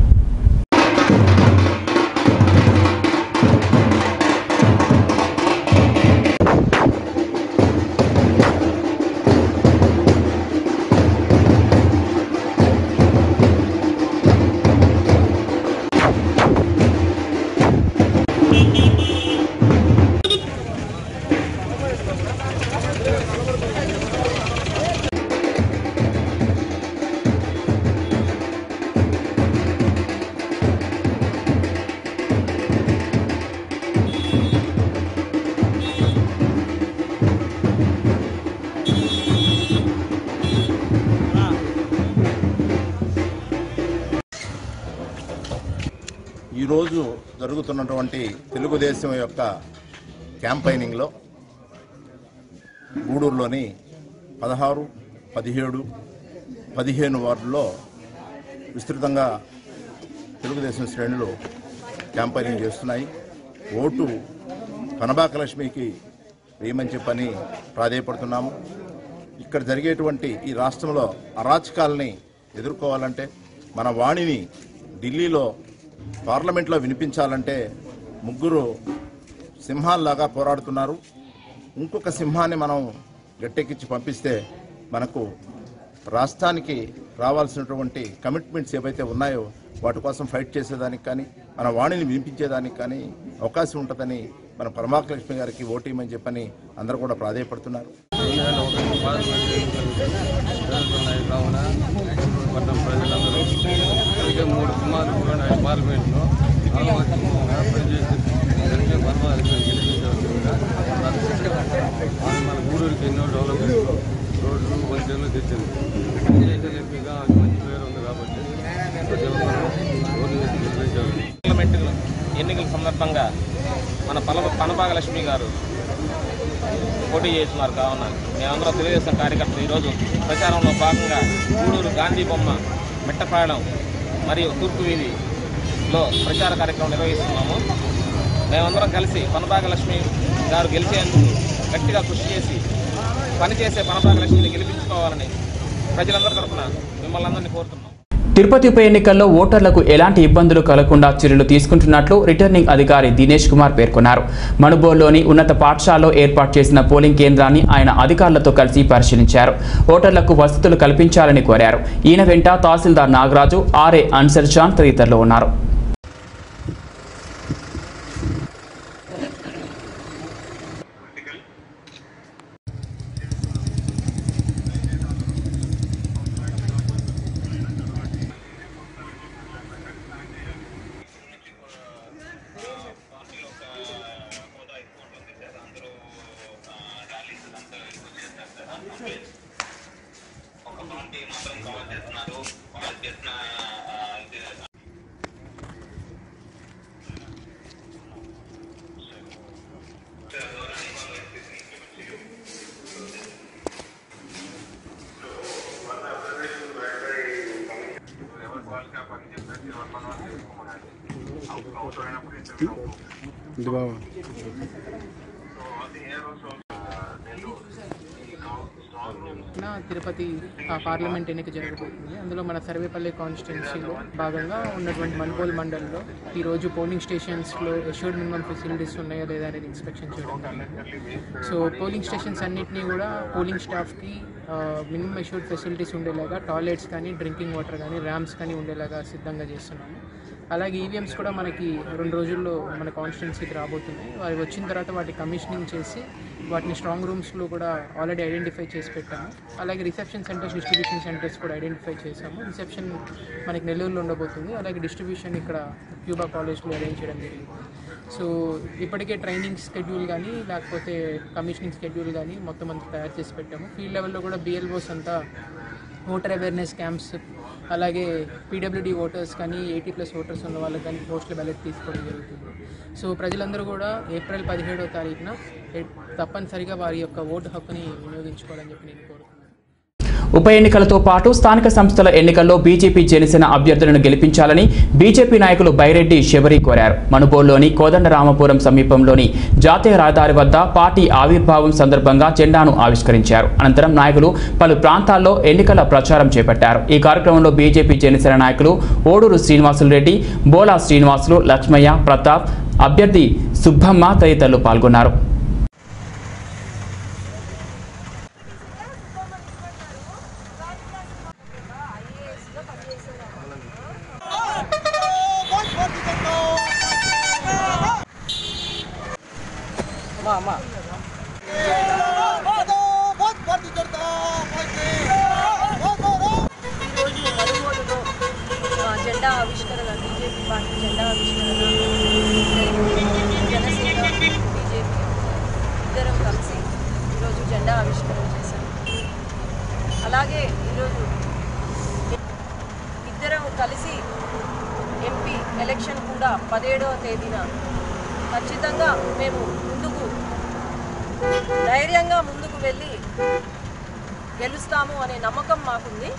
ఈరోజు జరుగుతున్నటువంటి తెలుగుదేశం యొక్క క్యాంపైనింగ్లో గూడూరులోని 16, 17, 15 వార్డుల్లో విస్తృతంగా తెలుగుదేశం శ్రేణులు క్యాంపైనింగ్ చేస్తున్నాయి. ఓటు కనబాక లక్ష్మికి వేయమని చెప్పని ప్రాధేయపడుతున్నాము. ఇక్కడ జరిగేటువంటి ఈ రాష్ట్రంలో అరాచకాలని ఎదుర్కోవాలంటే, మన వాణిని ఢిల్లీలో పార్లమెంట్లో వినిపించాలంటే ముగ్గురు సింహాల్లాగా పోరాడుతున్నారు. ఇంకొక సింహాన్ని మనం గట్టెక్కించి పంపిస్తే మనకు రాష్ట్రానికి రావాల్సినటువంటి కమిట్మెంట్స్ ఏవైతే ఉన్నాయో వాటి కోసం ఫైట్ చేసేదానికి కానీ మన వాణిని వినిపించేదానికి కానీ అవకాశం ఉంటుందని మన కనబాక లక్ష్మి గారికి ఓటేయమని చెప్పని అందరూ కూడా ప్రాధేయపడుతున్నారు. ప్రజలందరూ 3 సుమారు పార్లమెంట్లో మన ఊరికి ఎన్నో డెవలప్మెంట్ రోడ్లు వంతెనలు తెచ్చింది. ఎంపీగా మంచి పేరు ఉంది కాబట్టి పార్లమెంట్ ఎన్నికల సందర్భంగా మన కనబాక లక్ష్మి గారు పోటీ చేస్తున్నారు. కావున మేమందరం తెలుగుదేశం కార్యకర్తలు ఈరోజు ప్రచారంలో భాగంగా గూడూరు గాంధీ బొమ్మ, మెట్టపాలెం మరియు తూర్పు వీధిలో ప్రచార కార్యక్రమం నిర్వహిస్తున్నాము. మేమందరం కలిసి కనబాక లక్ష్మి గారు గెలిచేందుకు గట్టిగా కృషి చేసి పనిచేసే కనబాక లక్ష్మిని గెలిపించుకోవాలని ప్రజలందరి తరఫున మిమ్మల్ని అందరినీ కోరుతున్నాం. తిరుపతి ఉప ఎన్నికల్లో ఓటర్లకు ఎలాంటి ఇబ్బందులు కలగకుండా చర్యలు తీసుకుంటున్నట్లు రిటర్నింగ్ అధికారి దినేష్ కుమార్ పేర్కొన్నారు. మణుబోల్లోని ఉన్నత పాఠశాలలో ఏర్పాటు చేసిన పోలింగ్ కేంద్రాన్ని ఆయన అధికారులతో కలిసి పరిశీలించారు. ఓటర్లకు వసతులు కల్పించాలని కోరారు. ఈయన వెంట తహసీల్దార్ నాగరాజు, ఆర్ఏ అన్సర్ జాన్ తదితరులు ఉన్నారు. తిరుపతి పార్లమెంట్ ఎన్నిక జరగబోతుంది. అందులో మన సర్వేపల్లి కాన్స్టిట్యున్సీలో భాగంగా ఉన్నటువంటి మణుబోల్ మండలంలో ఈరోజు పోలింగ్ స్టేషన్స్లో ఎష్యూర్డ్ మినిమం ఫెసిలిటీస్ ఉన్నాయా లేదా అనేది ఇన్స్పెక్షన్ చేయడం జరిగింది. సో పోలింగ్ స్టేషన్స్ అన్నింటినీ కూడా పోలింగ్ స్టాఫ్కి మినిమం ఎష్యూర్డ్ ఫెసిలిటీస్ ఉండేలాగా టాయిలెట్స్ కానీ, డ్రింకింగ్ వాటర్ కానీ, ర్యాంప్స్ కానీ ఉండేలాగా సిద్ధంగా చేస్తున్నాము. అలాగే ఈవీఎంస్ కూడా మనకి 2 రోజుల్లో మన కాన్స్టిట్యున్సీకి రాబోతున్నాయి. అవి వచ్చిన తర్వాత వాటి కమిషనింగ్ చేసి వాటిని స్ట్రాంగ్ రూమ్స్లో కూడా ఆల్రెడీ ఐడెంటిఫై చేసి పెట్టాము. అలాగే రిసెప్షన్ సెంటర్స్, డిస్ట్రిబ్యూషన్ సెంటర్స్ కూడా ఐడెంటిఫై చేసాము. రిసెప్షన్ మనకి నెల్లూరులో ఉండబోతుంది. అలాగే డిస్ట్రిబ్యూషన్ ఇక్కడ క్యూబా కాలేజ్లో అరేంజ్ చేయడం జరిగింది. సో ఇప్పటికే ట్రైనింగ్ స్కెడ్యూల్ కానీ లేకపోతే కమిషనింగ్ స్కెడ్యూల్ కానీ మొత్తం అంతా తయారు చేసి పెట్టాము. ఫీల్డ్ లెవెల్లో కూడా బిఎల్ఓస్ అంతా ఓటర్ అవేర్నెస్ క్యాంప్స్, అలాగే పీడబ్ల్యూడీ ఓటర్స్ కానీ 80+ ఓటర్స్ ఉన్న వాళ్ళకి కానీ పోస్టల్ బ్యాలెట్ తీసుకోవడం జరుగుతుంది. సో ప్రజలందరూ కూడా ఏప్రిల్ 17వ తారీఖున తప్పనిసరిగా వారి యొక్క ఓటు హక్కుని వినియోగించుకోవాలని చెప్పి నేను కోరుతున్నాను. ఉప ఎన్నికలతో పాటు స్థానిక సంస్థల ఎన్నికల్లో బీజేపీ జనసేన అభ్యర్థులను గెలిపించాలని బీజేపీ నాయకులు బైరెడ్డి శబరి కోరారు. మణుబోల్లోని కోదండరామపురం సమీపంలోని జాతీయ రహదారి వద్ద పార్టీ ఆవిర్భావం సందర్భంగా జెండాను ఆవిష్కరించారు. అనంతరం నాయకులు పలు ప్రాంతాల్లో ఎన్నికల ప్రచారం చేపట్టారు. ఈ కార్యక్రమంలో బీజేపీ జనసేన నాయకులు ఓడూరు శ్రీనివాసులు రెడ్డి, బోలా శ్రీనివాసులు, లక్ష్మయ్య, ప్రతాప్, అభ్యర్థి సుబ్బమ్మ తదితరులు పాల్గొన్నారు. జెండా ఆవిష్కరణ, బీజేపీ పార్టీ జెండా ఆవిష్కరణ జనసేన బీజేపీ ఇద్దరం కలిసి ఈరోజు జెండా ఆవిష్కరణ చేశాం. అలాగే ఈరోజు ఇద్దరం కలిసి ఎంపీ ఎలక్షన్ కూడా 17వ తేదీన ఖచ్చితంగా మేము ధైర్యంగా ముందుకు వెళ్ళి గెలుస్తాము అనే నమ్మకం మాకుంది.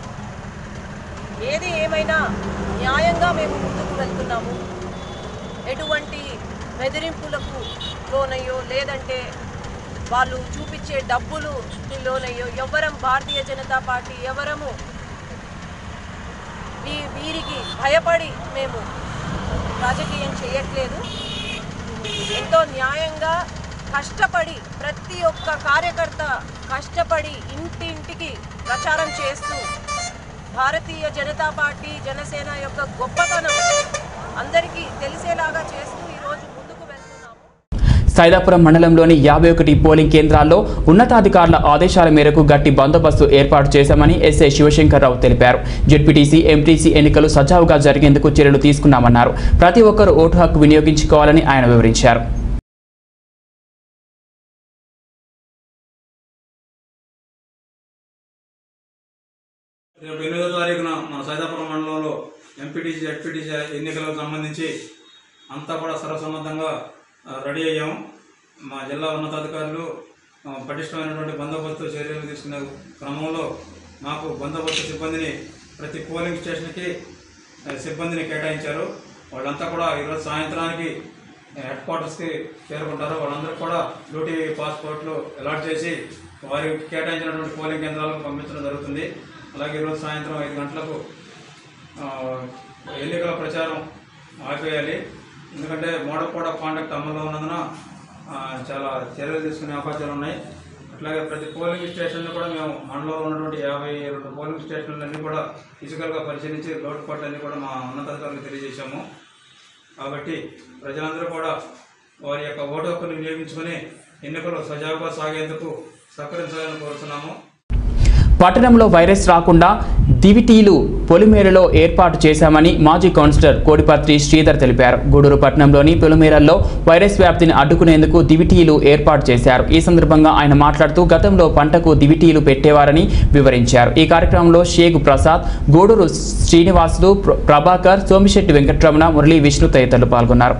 ఏది ఏమైనా న్యాయంగా మేము ముందుకు వెళ్తున్నాము. ఎటువంటి బెదిరింపులకు లోనయ్యో లేదంటే వాళ్ళు చూపించే డబ్బులు లోనయ్యో ఎవరం భారతీయ జనతా పార్టీ ఎవరము వీరికి భయపడి మేము రాజకీయం చేయట్లేదు. ఎంతో న్యాయంగా కష్టపడి ప్రతి ఒక్క కార్యకర్త కష్టపడి ఇంటింటికి ప్రచారం చేస్తూ భారతీయ జనతా పార్టీ జనసేన యొక్క గొప్పతనం అందరికీ తెలిసేలాగా చేస్తూ ఈరోజు ముందుకు వెళ్తున్నాము. సైదాపురం మండలంలోని 51 పోలింగ్ కేంద్రాల్లో ఉన్నతాధికారుల ఆదేశాల మేరకు గట్టి బందోబస్తు ఏర్పాటు చేశామని ఎస్ఐ శివశంకర్రావు తెలిపారు. జెడ్పీటీసీ ఎంపీటీసీ ఎన్నికలు సజావుగా జరిగేందుకు చర్యలు తీసుకున్నామన్నారు. ప్రతి ఒక్కరూ ఓటు హక్కు వినియోగించుకోవాలని ఆయన వివరించారు. రేపు 8వ తారీఖున మన సైదాపురం మండలంలో ఎంపీటీసీ జెడ్పీటీసీ ఎన్నికలకు సంబంధించి అంతా కూడా సర్వసన్నద్ధంగా రెడీ అయ్యాము. మా జిల్లా ఉన్నతాధికారులు పటిష్టమైనటువంటి బందోబస్తు చర్యలు తీసుకునే క్రమంలో మాకు బందోబస్తు సిబ్బందిని ప్రతి పోలింగ్ స్టేషన్కి సిబ్బందిని కేటాయించారు. వాళ్ళంతా కూడా ఈరోజు సాయంత్రానికి హెడ్ క్వార్టర్స్కి చేరుకుంటారు. వాళ్ళందరికీ కూడా డ్యూటీ పాస్పోర్ట్లు అలాట్ చేసి వారికి కేటాయించినటువంటి పోలింగ్ కేంద్రాలకు పంపించడం జరుగుతుంది. అలాగే ఈరోజు సాయంత్రం 5 గంటలకు ఎన్నికల ప్రచారం ఆపేయాలి. ఎందుకంటే మోడల్ కోడ్ ఆఫ్ కాండక్ట్ అమల్లో ఉన్నందున చాలా చర్యలు తీసుకునే అవకాశాలు ఉన్నాయి. అట్లాగే ప్రతి పోలింగ్ స్టేషన్లో కూడా మేము మండలంలో ఉన్నటువంటి 52 పోలింగ్ స్టేషన్లన్నీ కూడా ఫిజికల్గా పరిశీలించి లోటుపాట్లన్నీ కూడా మా ఉన్నతాధికారులకు తెలియజేశాము. కాబట్టి ప్రజలందరూ కూడా వారి యొక్క ఓటు హక్కును వినియోగించుకొని ఎన్నికలు సజావుగా సాగేందుకు సహకరించాలని కోరుతున్నాము. పట్టణంలో వైరస్ రాకుండా దివిటీలు పొలిమేరలో ఏర్పాటు చేశామని మాజీ కౌన్సిలర్ కోడిపత్రి శ్రీధర్ తెలిపారు. గూడూరు పట్టణంలోని పొలిమేరల్లో వైరస్ వ్యాప్తిని అడ్డుకునేందుకు దివిటీలు ఏర్పాటు చేశారు. ఈ సందర్భంగా ఆయన మాట్లాడుతూ గతంలో పంటకు దివిటీలు పెట్టేవారని వివరించారు. ఈ కార్యక్రమంలో షేక్ ప్రసాద్, గూడూరు శ్రీనివాసులు, ప్రభాకర్, సోమిశెట్టి వెంకటరమణ, మురళీ, విష్ణు తదితరులు పాల్గొన్నారు.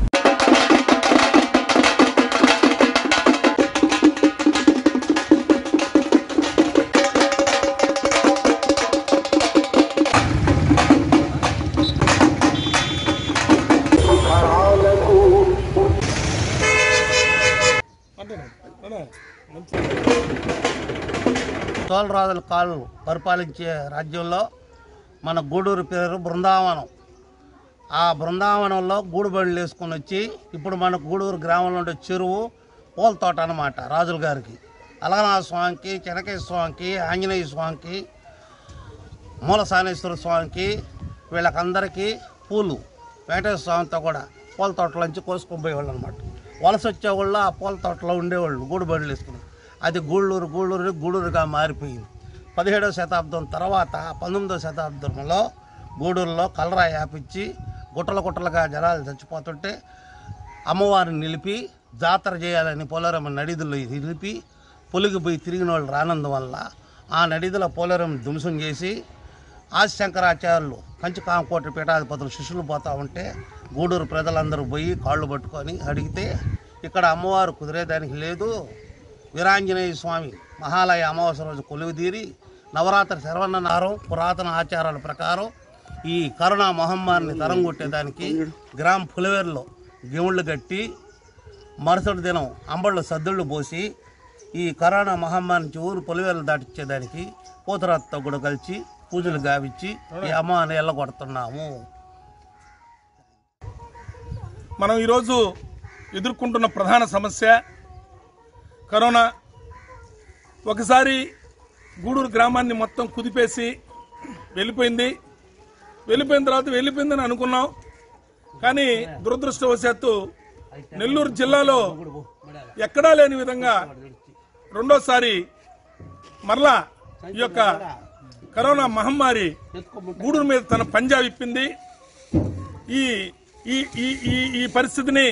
చోళరాజుల కాలు పరిపాలించే రాజ్యంలో మన గూడూరు పేరు బృందావనం. ఆ బృందావనంలో గూడుబడులు వేసుకొని వచ్చి ఇప్పుడు మన గూడూరు గ్రామంలో ఉండే చెరువు పూల తోట అన్నమాట. రాజుల గారికి, అలగనాథ స్వామికి, చెనకేశ్వర స్వామికి, ఆంజనేయ స్వామికి, మూలసానేశ్వర స్వామికి, వీళ్ళకందరికీ పూలు వెంకటేశ్వర స్వామితో కూడా పూల తోటలోంచి కోసుకొని పోయేవాళ్ళు అనమాట. వలస వచ్చేవాళ్ళు ఆ పూల తోటలో ఉండేవాళ్ళు గూడుబడులు వేసుకుని. అది గూడూరుగా మారిపోయింది. 17వ శతాబ్దం తర్వాత 19వ శతాబ్దంలో గూడూరులో కలరా యాపించి గుట్టలుగా జనాలు చచ్చిపోతుంటే అమ్మవారిని నిలిపి జాతర చేయాలని పోలేరమ్మ నడిదుల్లో నిలిపి పొలిగిపోయి తిరిగిన వాళ్ళు రానందు వల్ల ఆ నడిదుల పోలేరమ్మ ధ్వంసం చేసి ఆదిశంకరాచార్యులు కంచికామకోటి పీఠాధిపతులు శిష్యులు పోతూ ఉంటే గూడూరు ప్రజలందరూ పోయి కాళ్ళు పట్టుకొని అడిగితే ఇక్కడ అమ్మవారు కుదిరేదానికి లేదు, వీరాంజనేయ స్వామి మహాలయ అమావాస్య రోజు కొలువుదీరి నవరాత్రి శరవణనారం పురాతన ఆచారాల ప్రకారం ఈ కరోనా మహమ్మారిని తరంగొట్టేదానికి గ్రామ పులివేరులో గివుళ్ళు కట్టి మరుసటి దినం అంబళ్ళు సద్దుళ్ళు పోసి ఈ కరోనా మహమ్మారి నుంచి ఊరు పులివేరులు దాటించేదానికి పోతురాతతో కూడా కలిసి పూజలు గావించి ఈ అమ్మని ఎల్లగొడుతున్నాము. మనం ఈరోజు ఎదుర్కొంటున్న ప్రధాన సమస్య కరోనా. ఒకసారి గూడూరు గ్రామాన్ని మొత్తం కుదిపేసి వెళ్ళిపోయిన తర్వాత వెళ్ళిపోయిందని అనుకున్నాం. కానీ దురదృష్టవశాత్తు నెల్లూరు జిల్లాలో ఎక్కడా లేని విధంగా రెండోసారి మరలా ఈ యొక్క కరోనా మహమ్మారి గూడూరు మీద తన పంజా విప్పింది. ఈ ఈ ఈ ఈ పరిస్థితిని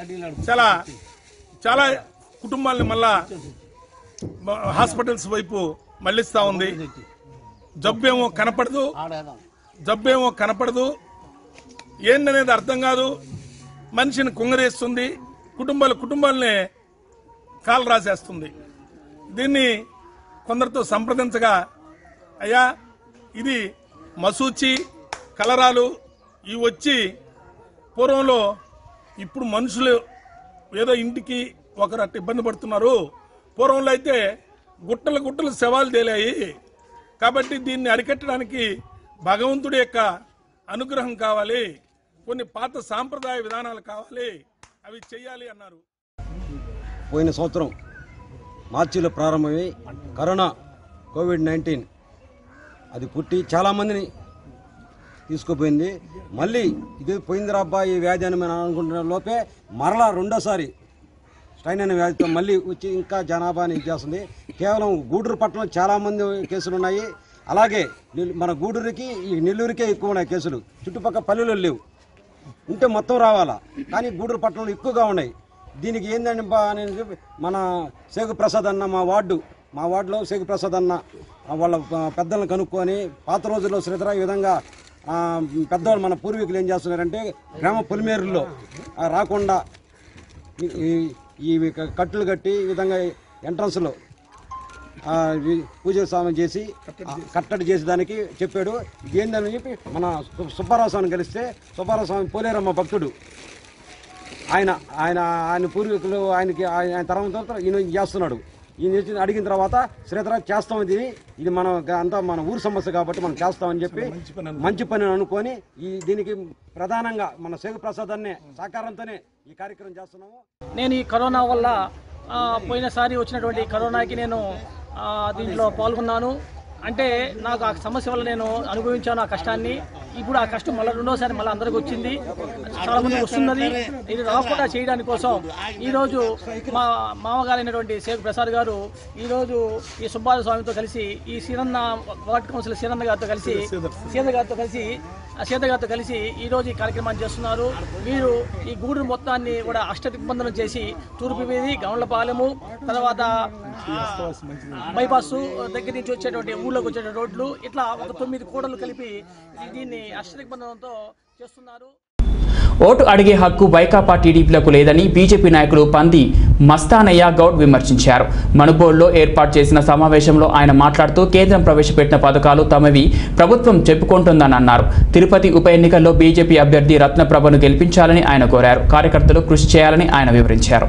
చాలా కుటుంబాలని మళ్ళా హాస్పిటల్స్ వైపు మళ్లిస్తా ఉంది. జబ్బేమో కనపడదు, ఏందనేది అర్థం కాదు. మనిషిని కుంగరేస్తుంది, కుటుంబాలనే కాలు రాసేస్తుంది. దీన్ని కొందరితో సంప్రదించగా, అయ్యా ఇది మసూచి కలరాలు ఇవి వచ్చి పూర్వంలో, ఇప్పుడు మనుషులు ఏదో ఇంటికి ఒకరు అట్ట ఇబ్బంది పడుతున్నారు. పూర్వంలో అయితే గుట్టలు శవాలు తేలాయి. కాబట్టి దీన్ని అరికట్టడానికి భగవంతుడి యొక్క అనుగ్రహం కావాలి, కొన్ని పాత సాంప్రదాయ విధానాలు కావాలి, అవి చెయ్యాలి అన్నారు. పోయిన సంవత్సరం మార్చిలో ప్రారంభమై కరోనా కోవిడ్-19 అది పుట్టి చాలామందిని తీసుకుపోయింది. మళ్ళీ ఇది పోయిందిరా అబ్బాయి ఈ వ్యాధి అని మనం అనుకుంటున్న లోపే మరలా రెండోసారి స్ట్రైన్ అనే వ్యాధితో మళ్ళీ వచ్చి ఇంకా జనాభాని ఇచ్చేస్తుంది. కేవలం గూడూరు పట్టణంలో చాలామంది కేసులు ఉన్నాయి. అలాగే మన గూడూరుకి ఈ నెల్లూరుకే ఎక్కువ ఉన్నాయి కేసులు, చుట్టుపక్కల పల్లెలు లేవు. ఉంటే మొత్తం రావాలా, కానీ గూడూరు పట్టణంలో ఎక్కువగా ఉన్నాయి. దీనికి ఏంటంటే అనేది మన శేఖు ప్రసాద్ అన్న మా వార్డులో శేఖు ప్రసాద్ అన్న వాళ్ళ పెద్దలను కనుక్కొని పాత రోజుల్లో శ్రీధర ఈ విధంగా పెద్దవాళ్ళు మన పూర్వీకులు ఏం చేస్తున్నారంటే గ్రామ పొలిమేరుల్లో రాకుండా ఈ కట్టులు కట్టి ఈ విధంగా ఎంట్రన్స్లో పూజ స్వామి చేసి కట్టడి చేసేదానికి చెప్పాడు. ఏందని చెప్పి మన సుబ్బారావు స్వామిని కలిస్తే సుబ్బారావు స్వామి పోలేరమ్మ భక్తుడు, ఆయన పూర్వీకులు ఆయన తర్వాత ఈయన చేస్తున్నాడు. ఈయన అడిగిన తర్వాత శ్రీధర చేస్తాం, ఇది మనం అంతా మన ఊరు సమస్య కాబట్టి మనం చేస్తామని చెప్పి మంచి పని అనుకొని దీనికి ప్రధానంగా మన శేఖు ప్రసాద్ అనే సహకారంతోనే ఈ కార్యక్రమం చేస్తున్నాము. నేను ఈ కరోనా వల్ల పోయినసారి వచ్చినటువంటి కరోనాకి నేను దీంట్లో పాల్గొన్నాను. అంటే నాకు ఆ సమస్య వల్ల నేను అనుభవించాను ఆ కష్టాన్ని. ఇప్పుడు ఆ కష్టం మళ్ళీ రెండోసారి మళ్ళీ అందరికి వచ్చింది, చాలా మంది వస్తున్నది. ఇది రాకుండా చేయడానికి కోసం ఈరోజు మా మామగారైనటువంటి శేఖు ప్రసాద్ గారు ఈరోజు ఈ సుబ్బారావు స్వామితో కలిసి ఈ సీనన్న వార్డు కౌన్సిలర్ సీనన్న గారితో కలిసి ఈరోజు ఈ కార్యక్రమాన్ని చేస్తున్నారు. వీరు ఈ గూడూరు మొత్తాన్ని కూడా అష్టదిగ్బంధనం చేసి తూర్పు వీధి, గౌండ్లపాలెము, తర్వాత బైపాస్ దగ్గర నుంచి వచ్చేటువంటి ఊళ్ళోకి వచ్చే రోడ్లు, ఇట్లా ఒక 9 కూడలు కలిపి దీన్ని అష్టదిగ్బంధనంతో చేస్తున్నారు. ఓటు అడిగే హక్కు వైకాపా టీడీపీలకు లేదని బీజేపీ నాయకులు పంది మస్తానయ్య గౌడ్ విమర్శించారు. మణుపూర్లో ఏర్పాటు చేసిన సమావేశంలో ఆయన మాట్లాడుతూ కేంద్రం ప్రవేశపెట్టిన పథకాలు తమవి ప్రభుత్వం చెప్పుకుంటుందని అన్నారు. తిరుపతి ఉప ఎన్నికల్లో బీజేపీ అభ్యర్థి రత్నప్రభను గెలిపించాలని ఆయన కోరారు. కార్యకర్తలు కృషి చేయాలని ఆయన వివరించారు.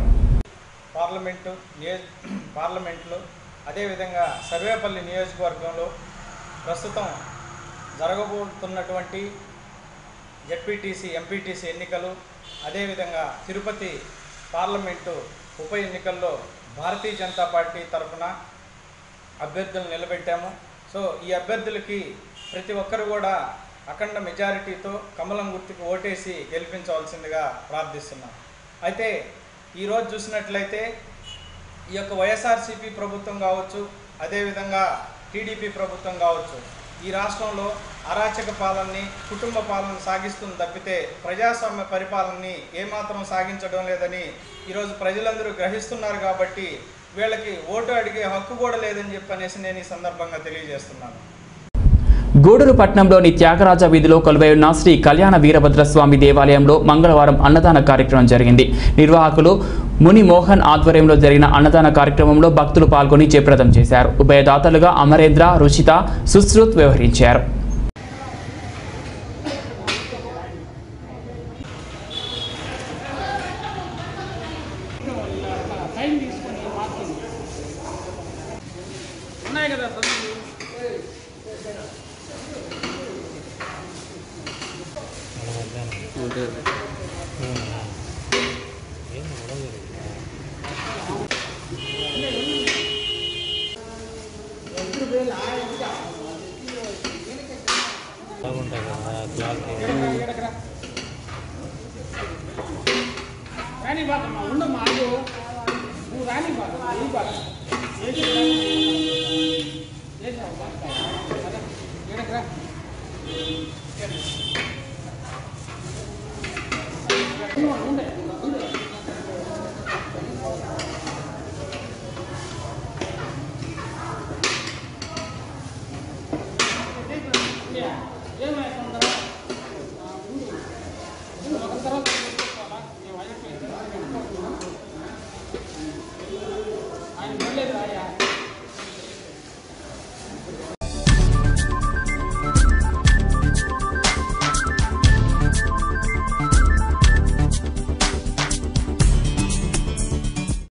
పార్లమెంట్లో అదేవిధంగా సర్వేపల్లి నియోజకవర్గంలో ప్రస్తుతం జరగబోతున్నటువంటి జెడ్పీటీసీ, ఎంపీటీసీ ఎన్నికలు, అదేవిధంగా తిరుపతి పార్లమెంటు ఉప ఎన్నికల్లో భారతీయ జనతా పార్టీ తరఫున అభ్యర్థులను నిలబెట్టాము. సో ఈ అభ్యర్థులకి ప్రతి ఒక్కరు కూడా అఖండ మెజారిటీతో కమలం గుర్తుకు ఓటేసి గెలిపించవలసిందిగా ప్రార్థిస్తున్నాం. అయితే ఈరోజు చూసినట్లయితే ఈ యొక్క వైఎస్ఆర్సీపీ ప్రభుత్వం కావచ్చు, అదేవిధంగా టీడీపీ ప్రభుత్వం కావచ్చు, ఈ రాష్ట్రంలో అరాచక పాలనని, కుటుంబ పాలన సాగిస్తుంది తప్పితే ప్రజాస్వామ్య పరిపాలనని ఏమాత్రం సాగించడం లేదని ఈరోజు ప్రజలందరూ గ్రహిస్తున్నారు. కాబట్టి వీళ్ళకి ఓటు అడిగే హక్కు కూడా లేదని చెప్పనేసి నేను ఈ సందర్భంగా తెలియజేస్తున్నాను. గూడూరు పట్టణంలోని త్యాగరాజ వీధిలో కొలువై ఉన్న శ్రీ కళ్యాణ వీరభద్రస్వామి దేవాలయంలో మంగళవారం అన్నదాన కార్యక్రమం జరిగింది. నిర్వాహకులు ముని మోహన్ ఆధ్వర్యంలో జరిగిన అన్నదాన కార్యక్రమంలో భక్తులు పాల్గొని జయప్రదం చేశారు. ఉభయదాతలుగా అమరేంద్ర, రుచిత, సుశ్రుత్ వ్యవహరించారు.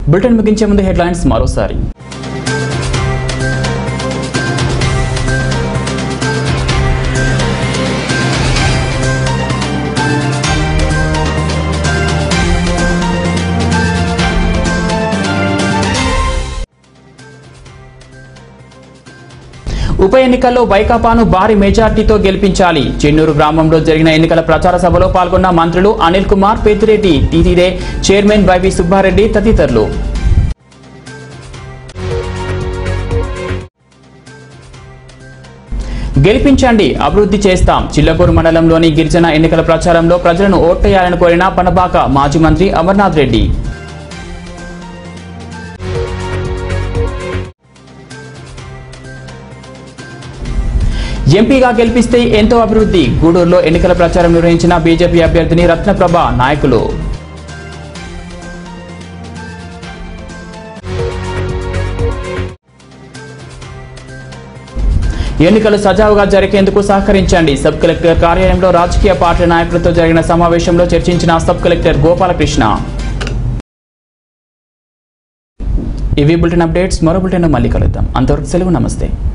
బులెటిన్ ముగించే ముందు హెడ్లైన్స్ మరోసారి. ఉప ఎన్నికల్లో వైకాపాను భారీ మెజార్టీతో గెలిపించాలి. చెన్నూరు గ్రామంలో జరిగిన ఎన్నికల ప్రచార సభలో పాల్గొన్న మంత్రులు Anil Kumar, Peddireddy, TTD chairman YV Subbareddy తదితరులు. గెలిపించండి, అభివృద్ధి చేస్తాం. చిల్లకూరు మండలంలోని గిరిజన ఎన్నికల ప్రచారంలో ప్రజలను ఓట్లేయాలని కోరిన పనబాక మాజీ మంత్రి అమర్నాథ్ రెడ్డి. ఎంపీగా గెలిపిస్తే ఎంతో అభివృద్ధి. గూడూరులో ఎన్నికల ప్రచారం నిర్వహించిన బీజేపీ అభ్యర్థిని రత్నప్రభ నాయకులు. ఎన్నికలు సజావుగా జరిగేందుకు సహకరించండి. సబ్ కలెక్టర్ కార్యాలయంలో రాజకీయ పార్టీ నాయకులతో జరిగిన సమావేశంలో చర్చించిన సబ్ కలెక్టర్ గోపాలకృష్ణ. ఇవి బులెటిన్ అప్డేట్స్. మరో బులెటిన్ మళ్ళీ కలుద్దాం. అంతవరకు సెలవు. నమస్తే.